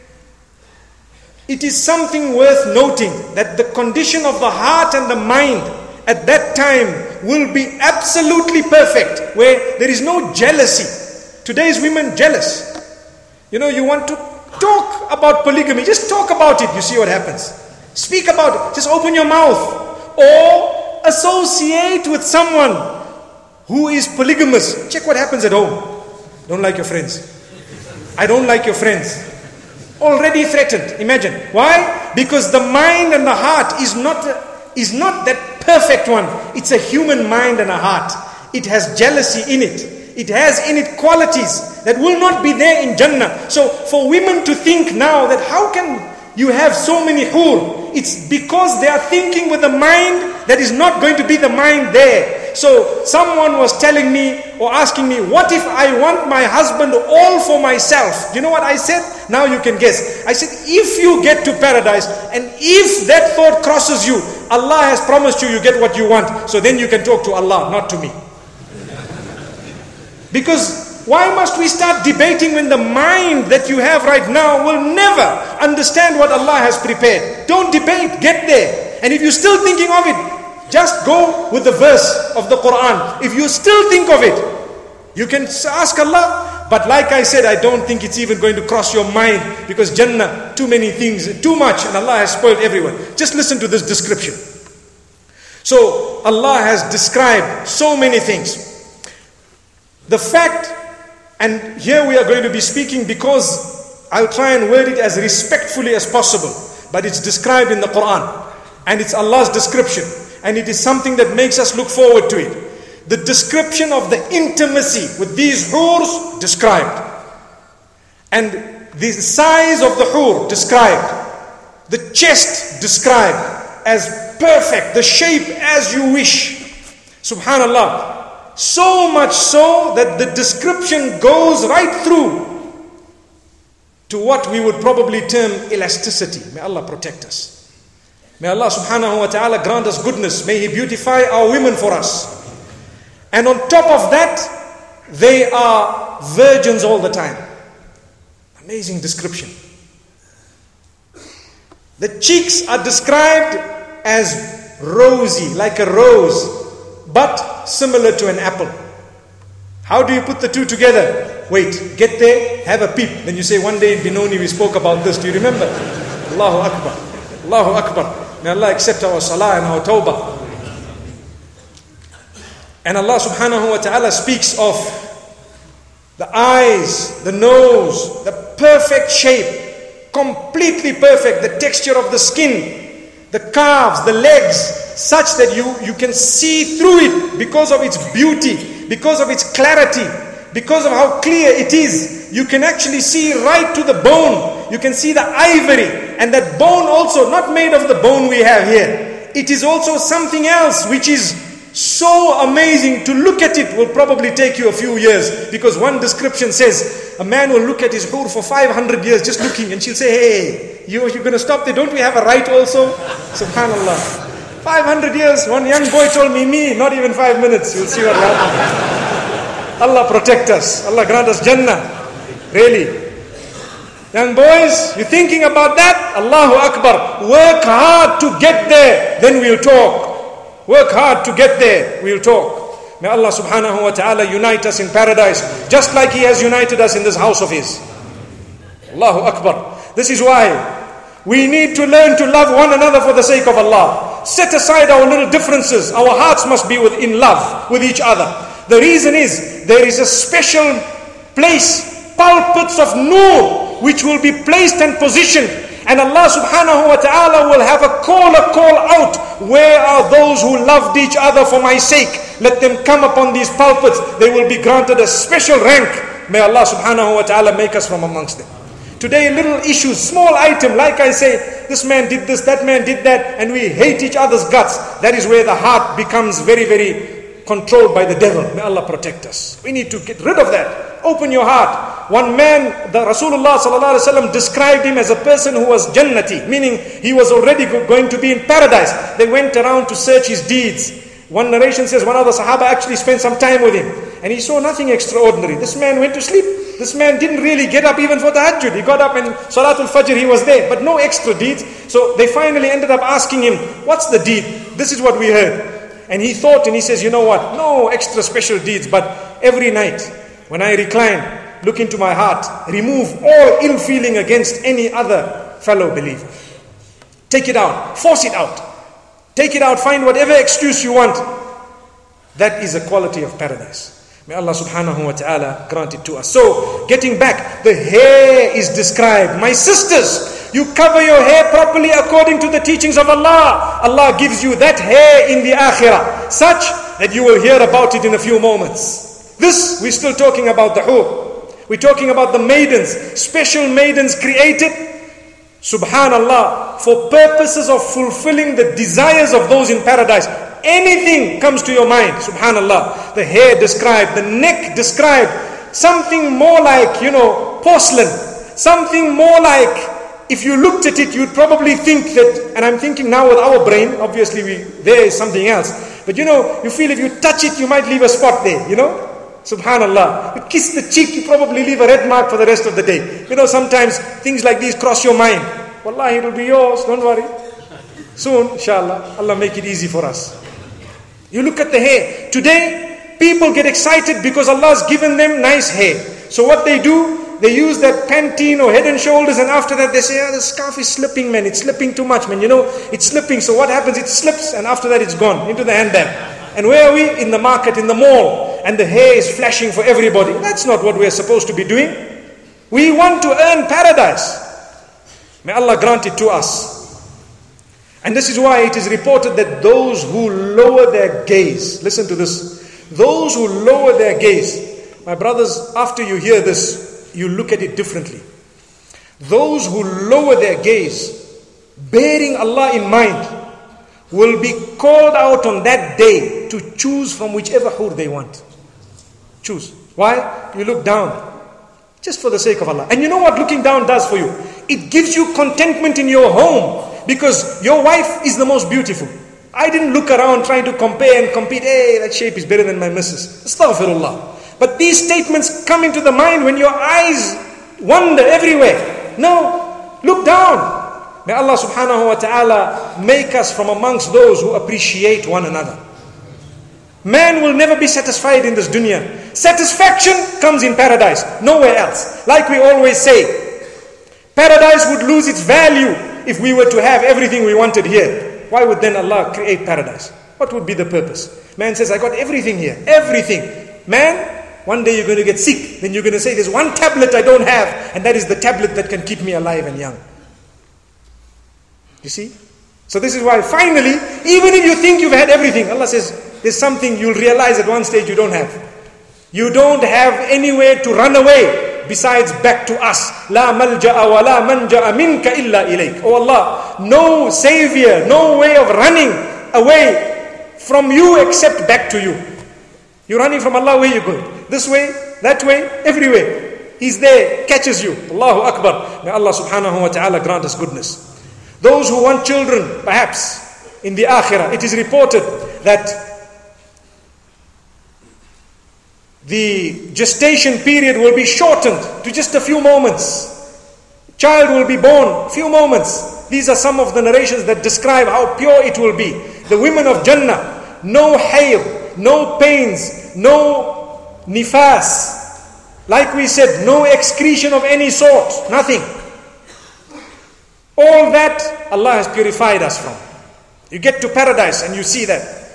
it is something worth noting that the condition of the heart and the mind at that time will be absolutely perfect, where there is no jealousy. Today's women jealous. You know, you want to talk about polygamy, just talk about it, you see what happens. Speak about it, just open your mouth. Or associate with someone who is polygamous. Check what happens at home. Don't like your friends. I don't like your friends. Already threatened, imagine. Why? Because the mind and the heart is not, is not that perfect one. It's a human mind and a heart. It has jealousy in it. It has in it qualities that will not be there in Jannah. So for women to think now that how can you have so many hur? It's because they are thinking with a mind that is not going to be the mind there. So someone was telling me or asking me, what if I want my husband all for myself? You know what I said? Now you can guess. I said, if you get to paradise and if that thought crosses you, Allah has promised you, you get what you want. So then you can talk to Allah, not to me. Because why must we start debating when the mind that you have right now will never understand what Allah has prepared? Don't debate, get there. And if you're still thinking of it, just go with the verse of the Quran. If you still think of it, you can ask Allah. But like I said, I don't think it's even going to cross your mind, because Jannah, too many things, too much, and Allah has spoiled everyone. Just listen to this description. So Allah has described so many things. The fact, and here we are going to be speaking because I'll try and word it as respectfully as possible, but it's described in the Quran and it's Allah's description, and it is something that makes us look forward to it. The description of the intimacy with these hurs described, and the size of the hur described, the chest described as perfect, the shape as you wish. Subhanallah. So much so that the description goes right through to what we would probably term elasticity. May Allah protect us. May Allah subhanahu wa ta'ala grant us goodness. May He beautify our women for us. And on top of that, they are virgins all the time. Amazing description. The cheeks are described as rosy, like a rose, but similar to an apple. How do you put the two together? Wait, get there, have a peep. Then you say, one day in Benoni we spoke about this. Do you remember? Allahu Akbar. Allahu Akbar. May Allah accept our salah and our tawbah. And Allah subhanahu wa ta'ala speaks of the eyes, the nose, the perfect shape, completely perfect, the texture of the skin, the calves, the legs, such that you, you can see through it because of its beauty, because of its clarity, because of how clear it is. You can actually see right to the bone. You can see the ivory. And that bone also, not made of the bone we have here. It is also something else which is so amazing. To look at it will probably take you a few years. Because one description says, a man will look at his hur for five hundred years just looking. And she'll say, hey, you, you're going to stop there. Don't we have a right also? Subhanallah. five hundred years. One young boy told me, me, not even five minutes. You'll see what happens. Allah protect us. Allah grant us Jannah. Really. Young boys, you're thinking about that? Allahu Akbar. Work hard to get there, then we'll talk. Work hard to get there, we'll talk. May Allah subhanahu wa ta'ala unite us in paradise, just like He has united us in this house of His. Allahu Akbar. This is why we need to learn to love one another for the sake of Allah. Set aside our little differences. Our hearts must be with, in love with each other. The reason is, there is a special place, pulpits of nur, which will be placed and positioned. And Allah subhanahu wa ta'ala will have a call, a call out. Where are those who loved each other for my sake? Let them come upon these pulpits. They will be granted a special rank. May Allah subhanahu wa ta'ala make us from amongst them. Today, little issues, small item, like I say, this man did this, that man did that, and we hate each other's guts. That is where the heart becomes very, very controlled by the devil. May Allah protect us. We need to get rid of that. Open your heart. One man, the Rasulullah sallallahu alaihi wasallam described him as a person who was jannati, meaning he was already going to be in paradise. They went around to search his deeds. One narration says one of the Sahaba actually spent some time with him, and he saw nothing extraordinary. This man went to sleep. This man didn't really get up even for tahajjud. He got up and Salatul Fajr, he was there, but no extra deeds. So they finally ended up asking him, what's the deed? This is what we heard. And he thought, and he says, you know what? No extra special deeds, but every night when I recline, look into my heart, remove all ill feeling against any other fellow believer. Take it out, force it out. Take it out, find whatever excuse you want. That is a quality of paradise. May Allah subhanahu wa ta'ala grant it to us. So, getting back, the hair is described. My sisters, you cover your hair properly according to the teachings of Allah. Allah gives you that hair in the akhirah, such that you will hear about it in a few moments. This, we're still talking about the hur. We're talking about the maidens, special maidens created, subhanallah, for purposes of fulfilling the desires of those in paradise. Anything comes to your mind, subhanallah. The hair described, the neck described, something more like, you know, porcelain, something more like, if you looked at it, you'd probably think that, and I'm thinking now with our brain, obviously we, there is something else, but you know, you feel if you touch it, you might leave a spot there, you know, subhanallah. You kiss the cheek, you probably leave a red mark for the rest of the day. You know, sometimes things like these cross your mind. Wallahi, it'll be yours, don't worry. Soon, inshallah, Allah make it easy for us. You look at the hair. Today, people get excited because Allah's given them nice hair. So what they do, they use that Pantene or Head and Shoulders, and after that they say, oh, the scarf is slipping, man. It's slipping too much, man. You know, it's slipping. So what happens? It slips, and after that it's gone into the handbag. And where are we? In the market, in the mall. And the hair is flashing for everybody. That's not what we're supposed to be doing. We want to earn paradise. May Allah grant it to us. And this is why it is reported that those who lower their gaze, listen to this, those who lower their gaze, my brothers, after you hear this, you look at it differently. Those who lower their gaze, bearing Allah in mind, will be called out on that day to choose from whichever hur they want. Choose. Why? You look down. Just for the sake of Allah. And you know what looking down does for you? It gives you contentment in your home. because your wife is the most beautiful. I didn't look around trying to compare and compete. Hey, that shape is better than my missus. Astaghfirullah. But these statements come into the mind when your eyes wander everywhere. No, look down. May Allah subhanahu wa ta'ala make us from amongst those who appreciate one another. Man will never be satisfied in this dunya. Satisfaction comes in paradise, nowhere else. Like we always say, paradise would lose its value if we were to have everything we wanted here. Why would then Allah create paradise? What would be the purpose? Man says, I got everything here, everything. Man, one day you're going to get sick. Then you're going to say, there's one tablet I don't have, and that is the tablet that can keep me alive and young. You see? So this is why finally, even if you think you've had everything, Allah says, there's something you'll realize at one stage you don't have. You don't have anywhere to run away besides back to us. La malja'a wa la manja'a minka illa ilayk. Oh Allah, no savior, no way of running away from you except back to you. You're running from Allah, where you going? This way, that way, everywhere. He's there, catches you. Allahu Akbar. May Allah subhanahu wa ta'ala grant us goodness. Those who want children, perhaps, in the akhirah, it is reported that the gestation period will be shortened to just a few moments. Child will be born, few moments. These are some of the narrations that describe how pure it will be. The women of Jannah, no hail, no pains, no nifas. Like we said, no excretion of any sort, nothing. All that Allah has purified us from. You get to paradise and you see that.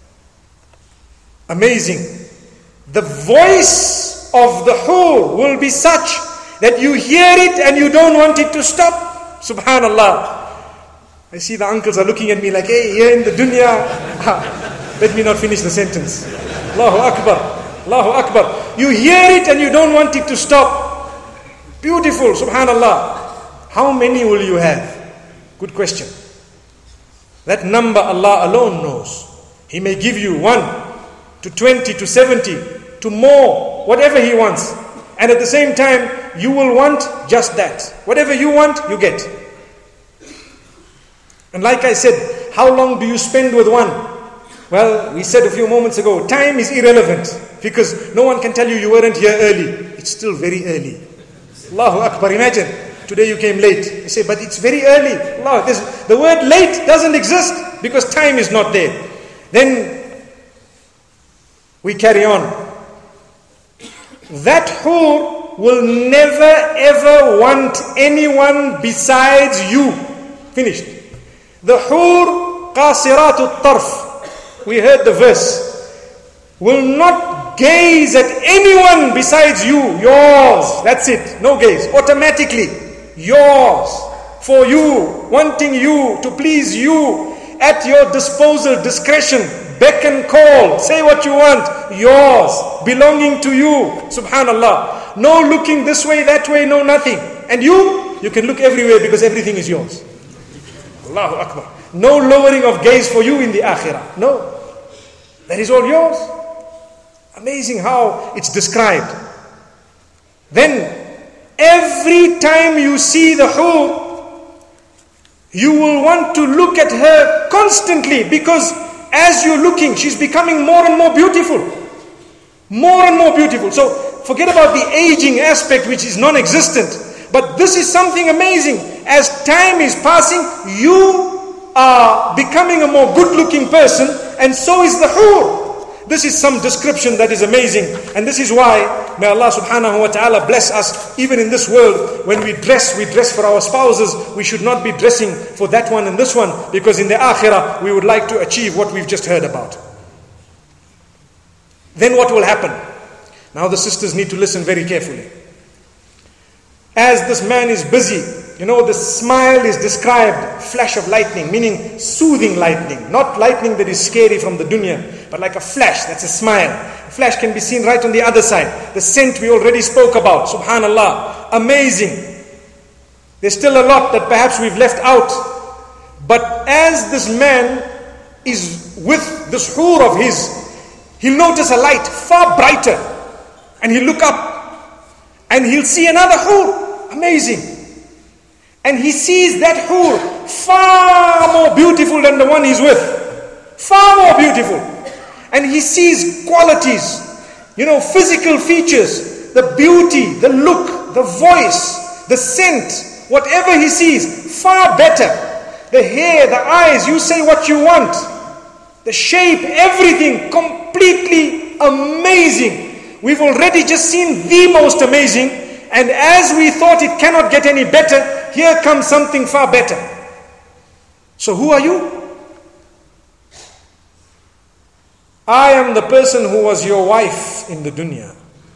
Amazing. The voice of the hur will be such that you hear it and you don't want it to stop. Subhanallah. I see the uncles are looking at me like, hey, here in the dunya. Let me not finish the sentence. Allahu Akbar. Allahu Akbar. You hear it and you don't want it to stop. Beautiful. Subhanallah. How many will you have? Good question. That number Allah alone knows. He may give you one to twenty to seventy to more, whatever He wants. And at the same time, you will want just that. Whatever you want, you get. And like I said, how long do you spend with one? Well, we said a few moments ago, time is irrelevant. Because no one can tell you you weren't here early. It's still very early. Allahu Akbar. Imagine. Today you came late. You say, but it's very early. Allah, this, the word late doesn't exist because time is not there. Then we carry on. That hur will never ever want anyone besides you. Finished. The hur qasiratu tarf. We heard the verse. Will not gaze at anyone besides you. Yours. That's it. No gaze. Automatically. Yours, for you, wanting you, to please you, at your disposal, discretion, beck and call, say what you want, yours, belonging to you, subhanallah. No looking this way, that way, no nothing. And you, you can look everywhere because everything is yours. Allahu Akbar. No lowering of gaze for you in the akhirah. No. That is all yours. Amazing how it's described. Then, every time you see the hur, you will want to look at her constantly because as you're looking, she's becoming more and more beautiful. More and more beautiful. So forget about the aging aspect which is non-existent. But this is something amazing. As time is passing, you are becoming a more good-looking person and so is the hur. This is some description that is amazing. And this is why, may Allah subhanahu wa ta'ala bless us, even in this world, when we dress, we dress for our spouses. We should not be dressing for that one and this one, because in the akhirah, we would like to achieve what we've just heard about. Then what will happen? Now the sisters need to listen very carefully. As this man is busy, you know, the smile is described, flash of lightning, meaning soothing lightning. Not lightning that is scary from the dunya, but like a flash, that's a smile. A flash can be seen right on the other side. The scent we already spoke about, subhanallah, amazing. There's still a lot that perhaps we've left out. But as this man is with this hur of his, he'll notice a light far brighter. And he'll look up and he'll see another hur. Amazing. And he sees that hur far more beautiful than the one he's with. Far more beautiful. And he sees qualities, you know, physical features, the beauty, the look, the voice, the scent, whatever he sees, far better. The hair, the eyes, you say what you want. The shape, everything completely amazing. We've already just seen the most amazing, and as we thought it cannot get any better, here comes something far better. So who are you? I am the person who was your wife in the dunya.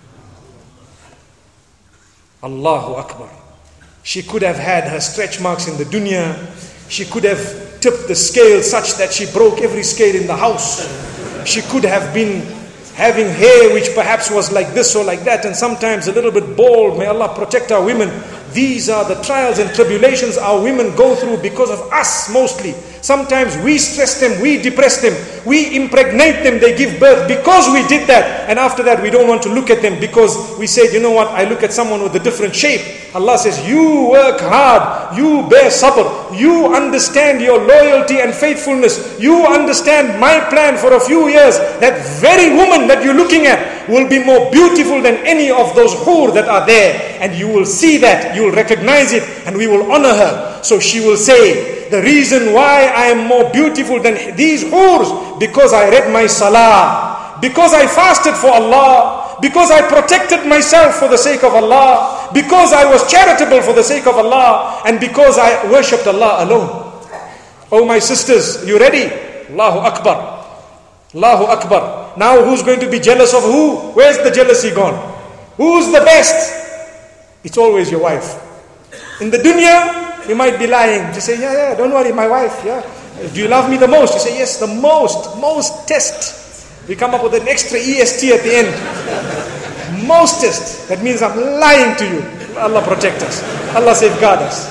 Allahu Akbar. She could have had her stretch marks in the dunya. She could have tipped the scale such that she broke every scale in the house. She could have been having hair which perhaps was like this or like that, and sometimes a little bit bald. May Allah protect our women. These are the trials and tribulations our women go through because of us mostly. Sometimes we stress them, we depress them, we impregnate them, they give birth because we did that. And after that we don't want to look at them because we said, you know what, I look at someone with a different shape. Allah says, you work hard, you bear sabr, you understand your loyalty and faithfulness, you understand my plan for a few years. That very woman that you're looking at will be more beautiful than any of those hur that are there. And you will see that, you will recognize it, and we will honor her. So she will say, the reason why I am more beautiful than these hurs, because I read my salah, because I fasted for Allah, because I protected myself for the sake of Allah, because I was charitable for the sake of Allah, and because I worshipped Allah alone. Oh my sisters, you ready? Allahu Akbar. Allahu Akbar. Now who's going to be jealous of who? Where's the jealousy gone? Who's the best? It's always your wife. In the dunya, you might be lying. You say, yeah, yeah, don't worry, my wife, yeah. Do you love me the most? You say, yes, the most, most test. We come up with an extra E S T at the end. Mostest. That means I'm lying to you. Allah protect us. Allah safeguard us.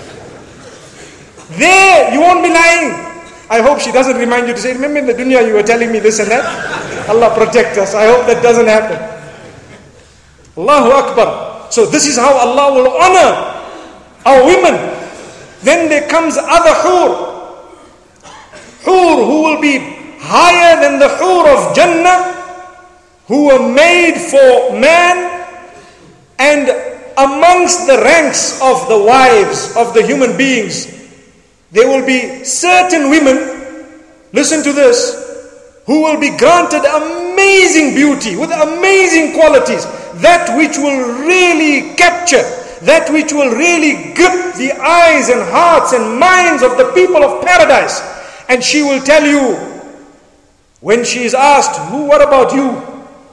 There, you won't be lying. I hope she doesn't remind you to say, remember in the dunya you were telling me this and that? Allah protect us. I hope that doesn't happen. Allahu Akbar. So this is how Allah will honor our women. Then there comes other hur. Hur who will be higher than the hur of Jannah, who were made for man, and amongst the ranks of the wives of the human beings, there will be certain women, listen to this, who will be granted amazing beauty with amazing qualities, that which will really capture, that which will really grip the eyes and hearts and minds of the people of paradise. And she will tell you, when she is asked, who, what about you?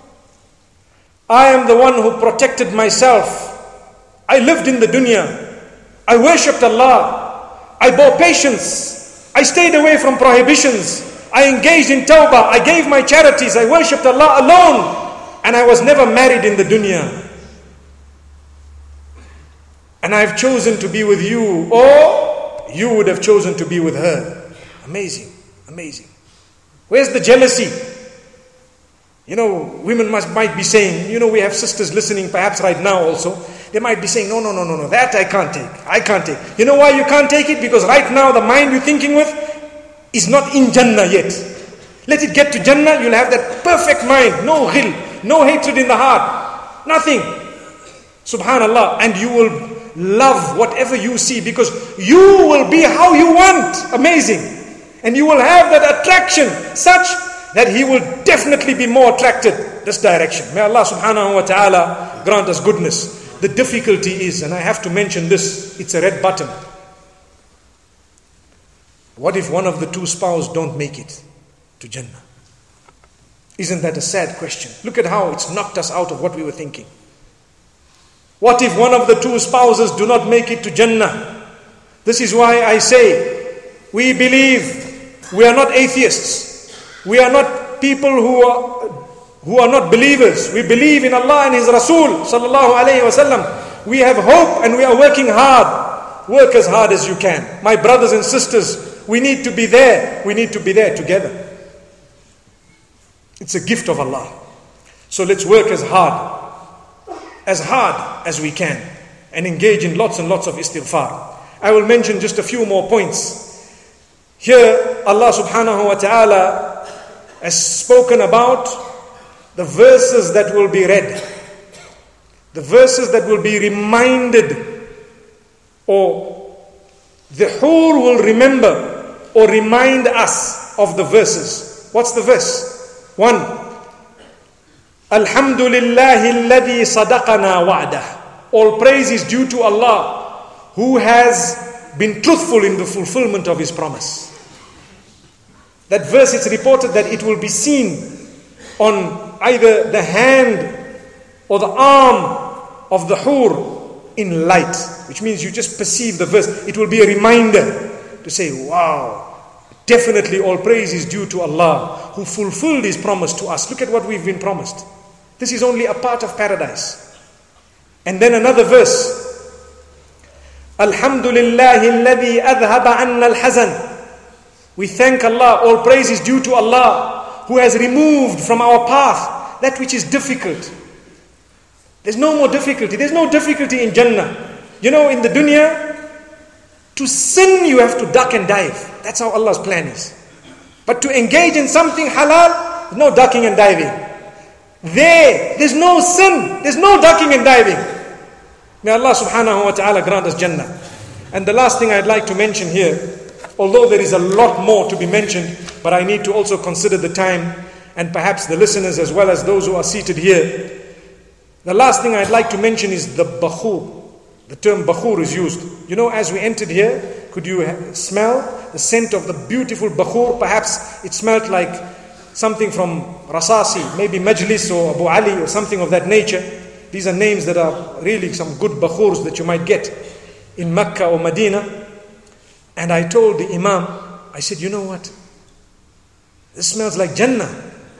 I am the one who protected myself. I lived in the dunya. I worshipped Allah. I bore patience. I stayed away from prohibitions. I engaged in tawbah. I gave my charities. I worshipped Allah alone. And I was never married in the dunya. And I've chosen to be with you, or you would have chosen to be with her. Amazing, amazing. Where's the jealousy? You know, women must might be saying, you know, we have sisters listening perhaps right now also. They might be saying, no, no, no, no, no, that I can't take. I can't take. You know why you can't take it? Because right now the mind you're thinking with is not in Jannah yet. Let it get to Jannah, you'll have that perfect mind. No ghil, no hatred in the heart. Nothing. Subhanallah. And you will love whatever you see, because you will be how you want. Amazing. And you will have that attraction such that he will definitely be more attracted this direction. May Allah subhanahu wa ta'ala grant us goodness. The difficulty is, and I have to mention this, it's a red button. What if one of the two spouses don't make it to Jannah? Isn't that a sad question? Look at how it's knocked us out of what we were thinking. What if one of the two spouses do not make it to Jannah? This is why I say, we believe, we are not atheists. We are not people who are, who are not believers. We believe in Allah and His Rasul sallallahu alayhi wa sallam. We have hope and we are working hard. Work as hard as you can. My brothers and sisters, we need to be there. We need to be there together. It's a gift of Allah. So let's work as hard, as hard as we can, and engage in lots and lots of istighfar. I will mention just a few more points. Here, Allah subhanahu wa ta'ala has spoken about the verses that will be read, the verses that will be reminded, or the hur will remember or remind us of the verses. What's the verse? One, Alhamdulillahi alladhi sadaqana wa'dah. All praise is due to Allah, who has been truthful in the fulfillment of His promise. That verse, it's reported that it will be seen on either the hand or the arm of the hur in light, which means you just perceive the verse. It will be a reminder to say, wow, definitely all praise is due to Allah, who fulfilled His promise to us. Look at what we've been promised. This is only a part of paradise. And then another verse, Alhamdulillahi alladhi adhaba anna al-hazan. We thank Allah, all praise is due to Allah, who has removed from our path that which is difficult. There's no more difficulty. There's no difficulty in Jannah. You know, in the dunya, to sin you have to duck and dive. That's how Allah's plan is. But to engage in something halal, no ducking and diving. There, there's no sin, there's no ducking and diving. May Allah subhanahu wa ta'ala grant us Jannah. And the last thing I'd like to mention here, although there is a lot more to be mentioned, but I need to also consider the time, and perhaps the listeners as well as those who are seated here. The last thing I'd like to mention is the bakhur. The term bakhur is used. You know, as we entered here, could you smell the scent of the beautiful bakhur? Perhaps it smelled like something from Rasasi, maybe Majlis or Abu Ali or something of that nature. These are names that are really some good bakhurs that you might get in Mecca or Medina. And I told the Imam, I said, you know what? This smells like Jannah.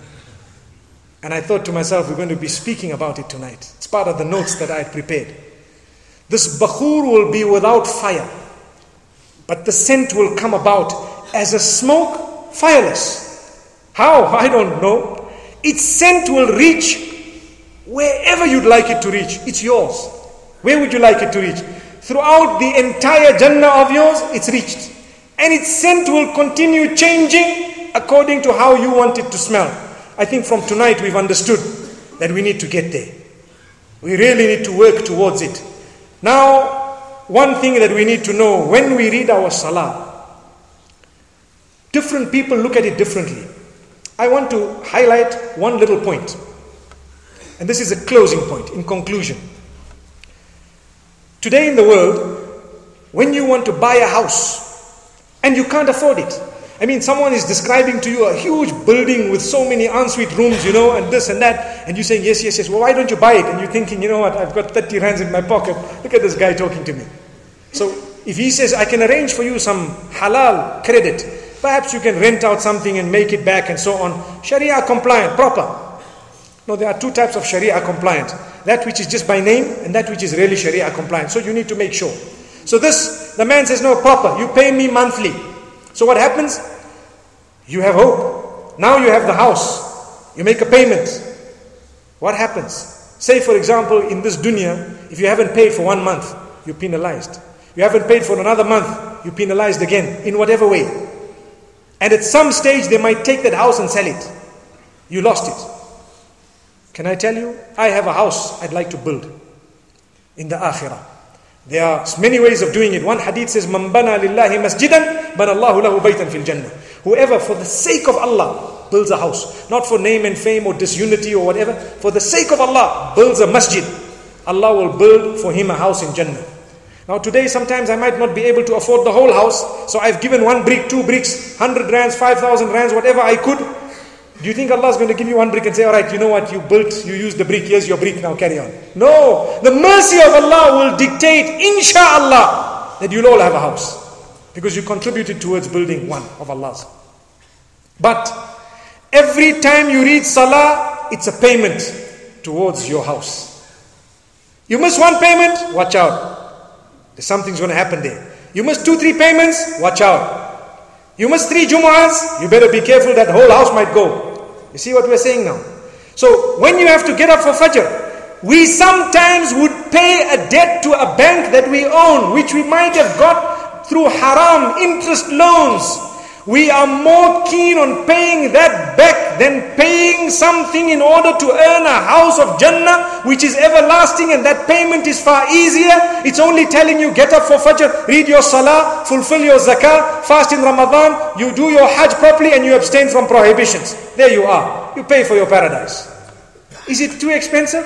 And I thought to myself, we're going to be speaking about it tonight. It's part of the notes that I had prepared. This bakhur will be without fire, but the scent will come about as a smoke, fireless. How? I don't know. Its scent will reach wherever you'd like it to reach. It's yours. Where would you like it to reach? Throughout the entire Jannah of yours, it's reached. And its scent will continue changing according to how you want it to smell. I think from tonight we've understood that we need to get there. We really need to work towards it. Now, one thing that we need to know, when we read our salah, different people look at it differently. I want to highlight one little point. And this is a closing point, in conclusion. Today in the world, when you want to buy a house and you can't afford it, I mean, someone is describing to you a huge building with so many ensuite rooms, you know, and this and that, and you're saying, yes, yes, yes, well, why don't you buy it? And you're thinking, you know what, I've got thirty rands in my pocket. Look at this guy talking to me. So if he says, I can arrange for you some halal credit, perhaps you can rent out something and make it back and so on. Sharia compliant, proper. No, there are two types of Sharia compliant. That which is just by name and that which is really Sharia compliant. So you need to make sure. So this, the man says, no, proper. You pay me monthly. So what happens? You have hope. Now you have the house. You make a payment. What happens? Say for example, in this dunya, if you haven't paid for one month, you're penalized. You haven't paid for another month, you're penalized again, in whatever way. And at some stage, they might take that house and sell it. You lost it. Can I tell you? I have a house I'd like to build in the akhirah. There are many ways of doing it. One hadith says, Man bana lillahi masjidan, bana Allahu lahu baytan fil jannah. Whoever for the sake of Allah builds a house, not for name and fame or disunity or whatever, for the sake of Allah builds a masjid, Allah will build for him a house in Jannah. Now today sometimes I might not be able to afford the whole house, so I've given one brick, two bricks, hundred rands, five thousand rands, whatever I could. Do you think Allah is going to give you one brick and say, all right, you know what, you built, you used the brick, here's your brick, now carry on? No, the mercy of Allah will dictate, insha'Allah, that you'll all have a house. Because you contributed towards building one of Allah's. But every time you read salah, it's a payment towards your house. You miss one payment, watch out. There's something's going to happen there. You miss two, three payments, watch out. You miss three Jumu'ahs, you better be careful, that whole house might go. You see what we're saying now? So when you have to get up for Fajr, we sometimes would pay a debt to a bank that we own, which we might have got through haram interest loans, we are more keen on paying that back than paying something in order to earn a house of Jannah, which is everlasting, and that payment is far easier. It's only telling you, get up for Fajr, read your Salah, fulfill your Zakah, fast in Ramadan, you do your Hajj properly, and you abstain from prohibitions. There you are. You pay for your paradise. Is it too expensive?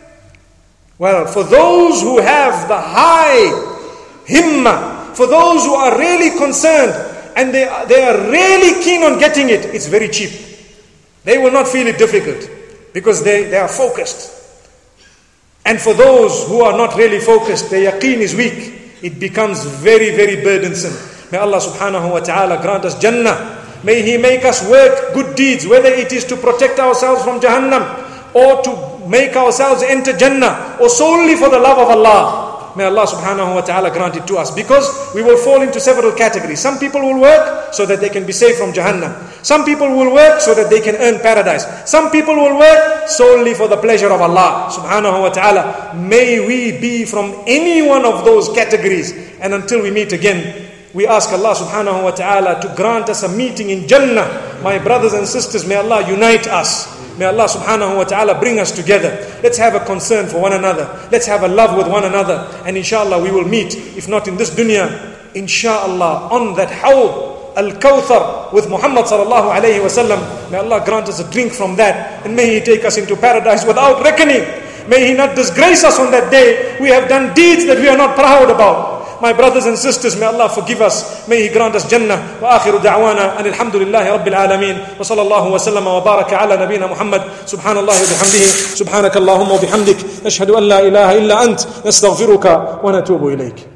Well, for those who have the high himmah, for those who are really concerned, and they are, they are really keen on getting it, it's very cheap. They will not feel it difficult because they, they are focused. And for those who are not really focused, their yaqeen is weak, it becomes very, very burdensome. May Allah subhanahu wa ta'ala grant us Jannah. May He make us work good deeds, whether it is to protect ourselves from Jahannam, or to make ourselves enter Jannah, or solely for the love of Allah. May Allah subhanahu wa ta'ala grant it to us, because we will fall into several categories. Some people will work so that they can be saved from Jahannam. Some people will work so that they can earn paradise. Some people will work solely for the pleasure of Allah subhanahu wa ta'ala. May we be from any one of those categories. And until we meet again, we ask Allah subhanahu wa ta'ala to grant us a meeting in Jannah. My brothers and sisters, may Allah unite us. May Allah subhanahu wa ta'ala bring us together. Let's have a concern for one another. Let's have a love with one another. And inshallah we will meet, if not in this dunya, inshallah on that hawd al-Kawthar with Muhammad sallallahu alayhi wa sallam. May Allah grant us a drink from that. And may He take us into paradise without reckoning. May He not disgrace us on that day. We have done deeds that we are not proud about. My brothers and sisters, may Allah forgive us. May He grant us Jannah. Wa akhiru da'wana and alhamdulillahi rabbil alameen. Wa sallallahu wa sallama wa baraka ala nabina Muhammad. Subhanallah wa bihamdihi. Subhanakallahumma wa bihamdik. Nashhadu an la ilaha illa ant. Nastaghfiruka wa natubu ilayk.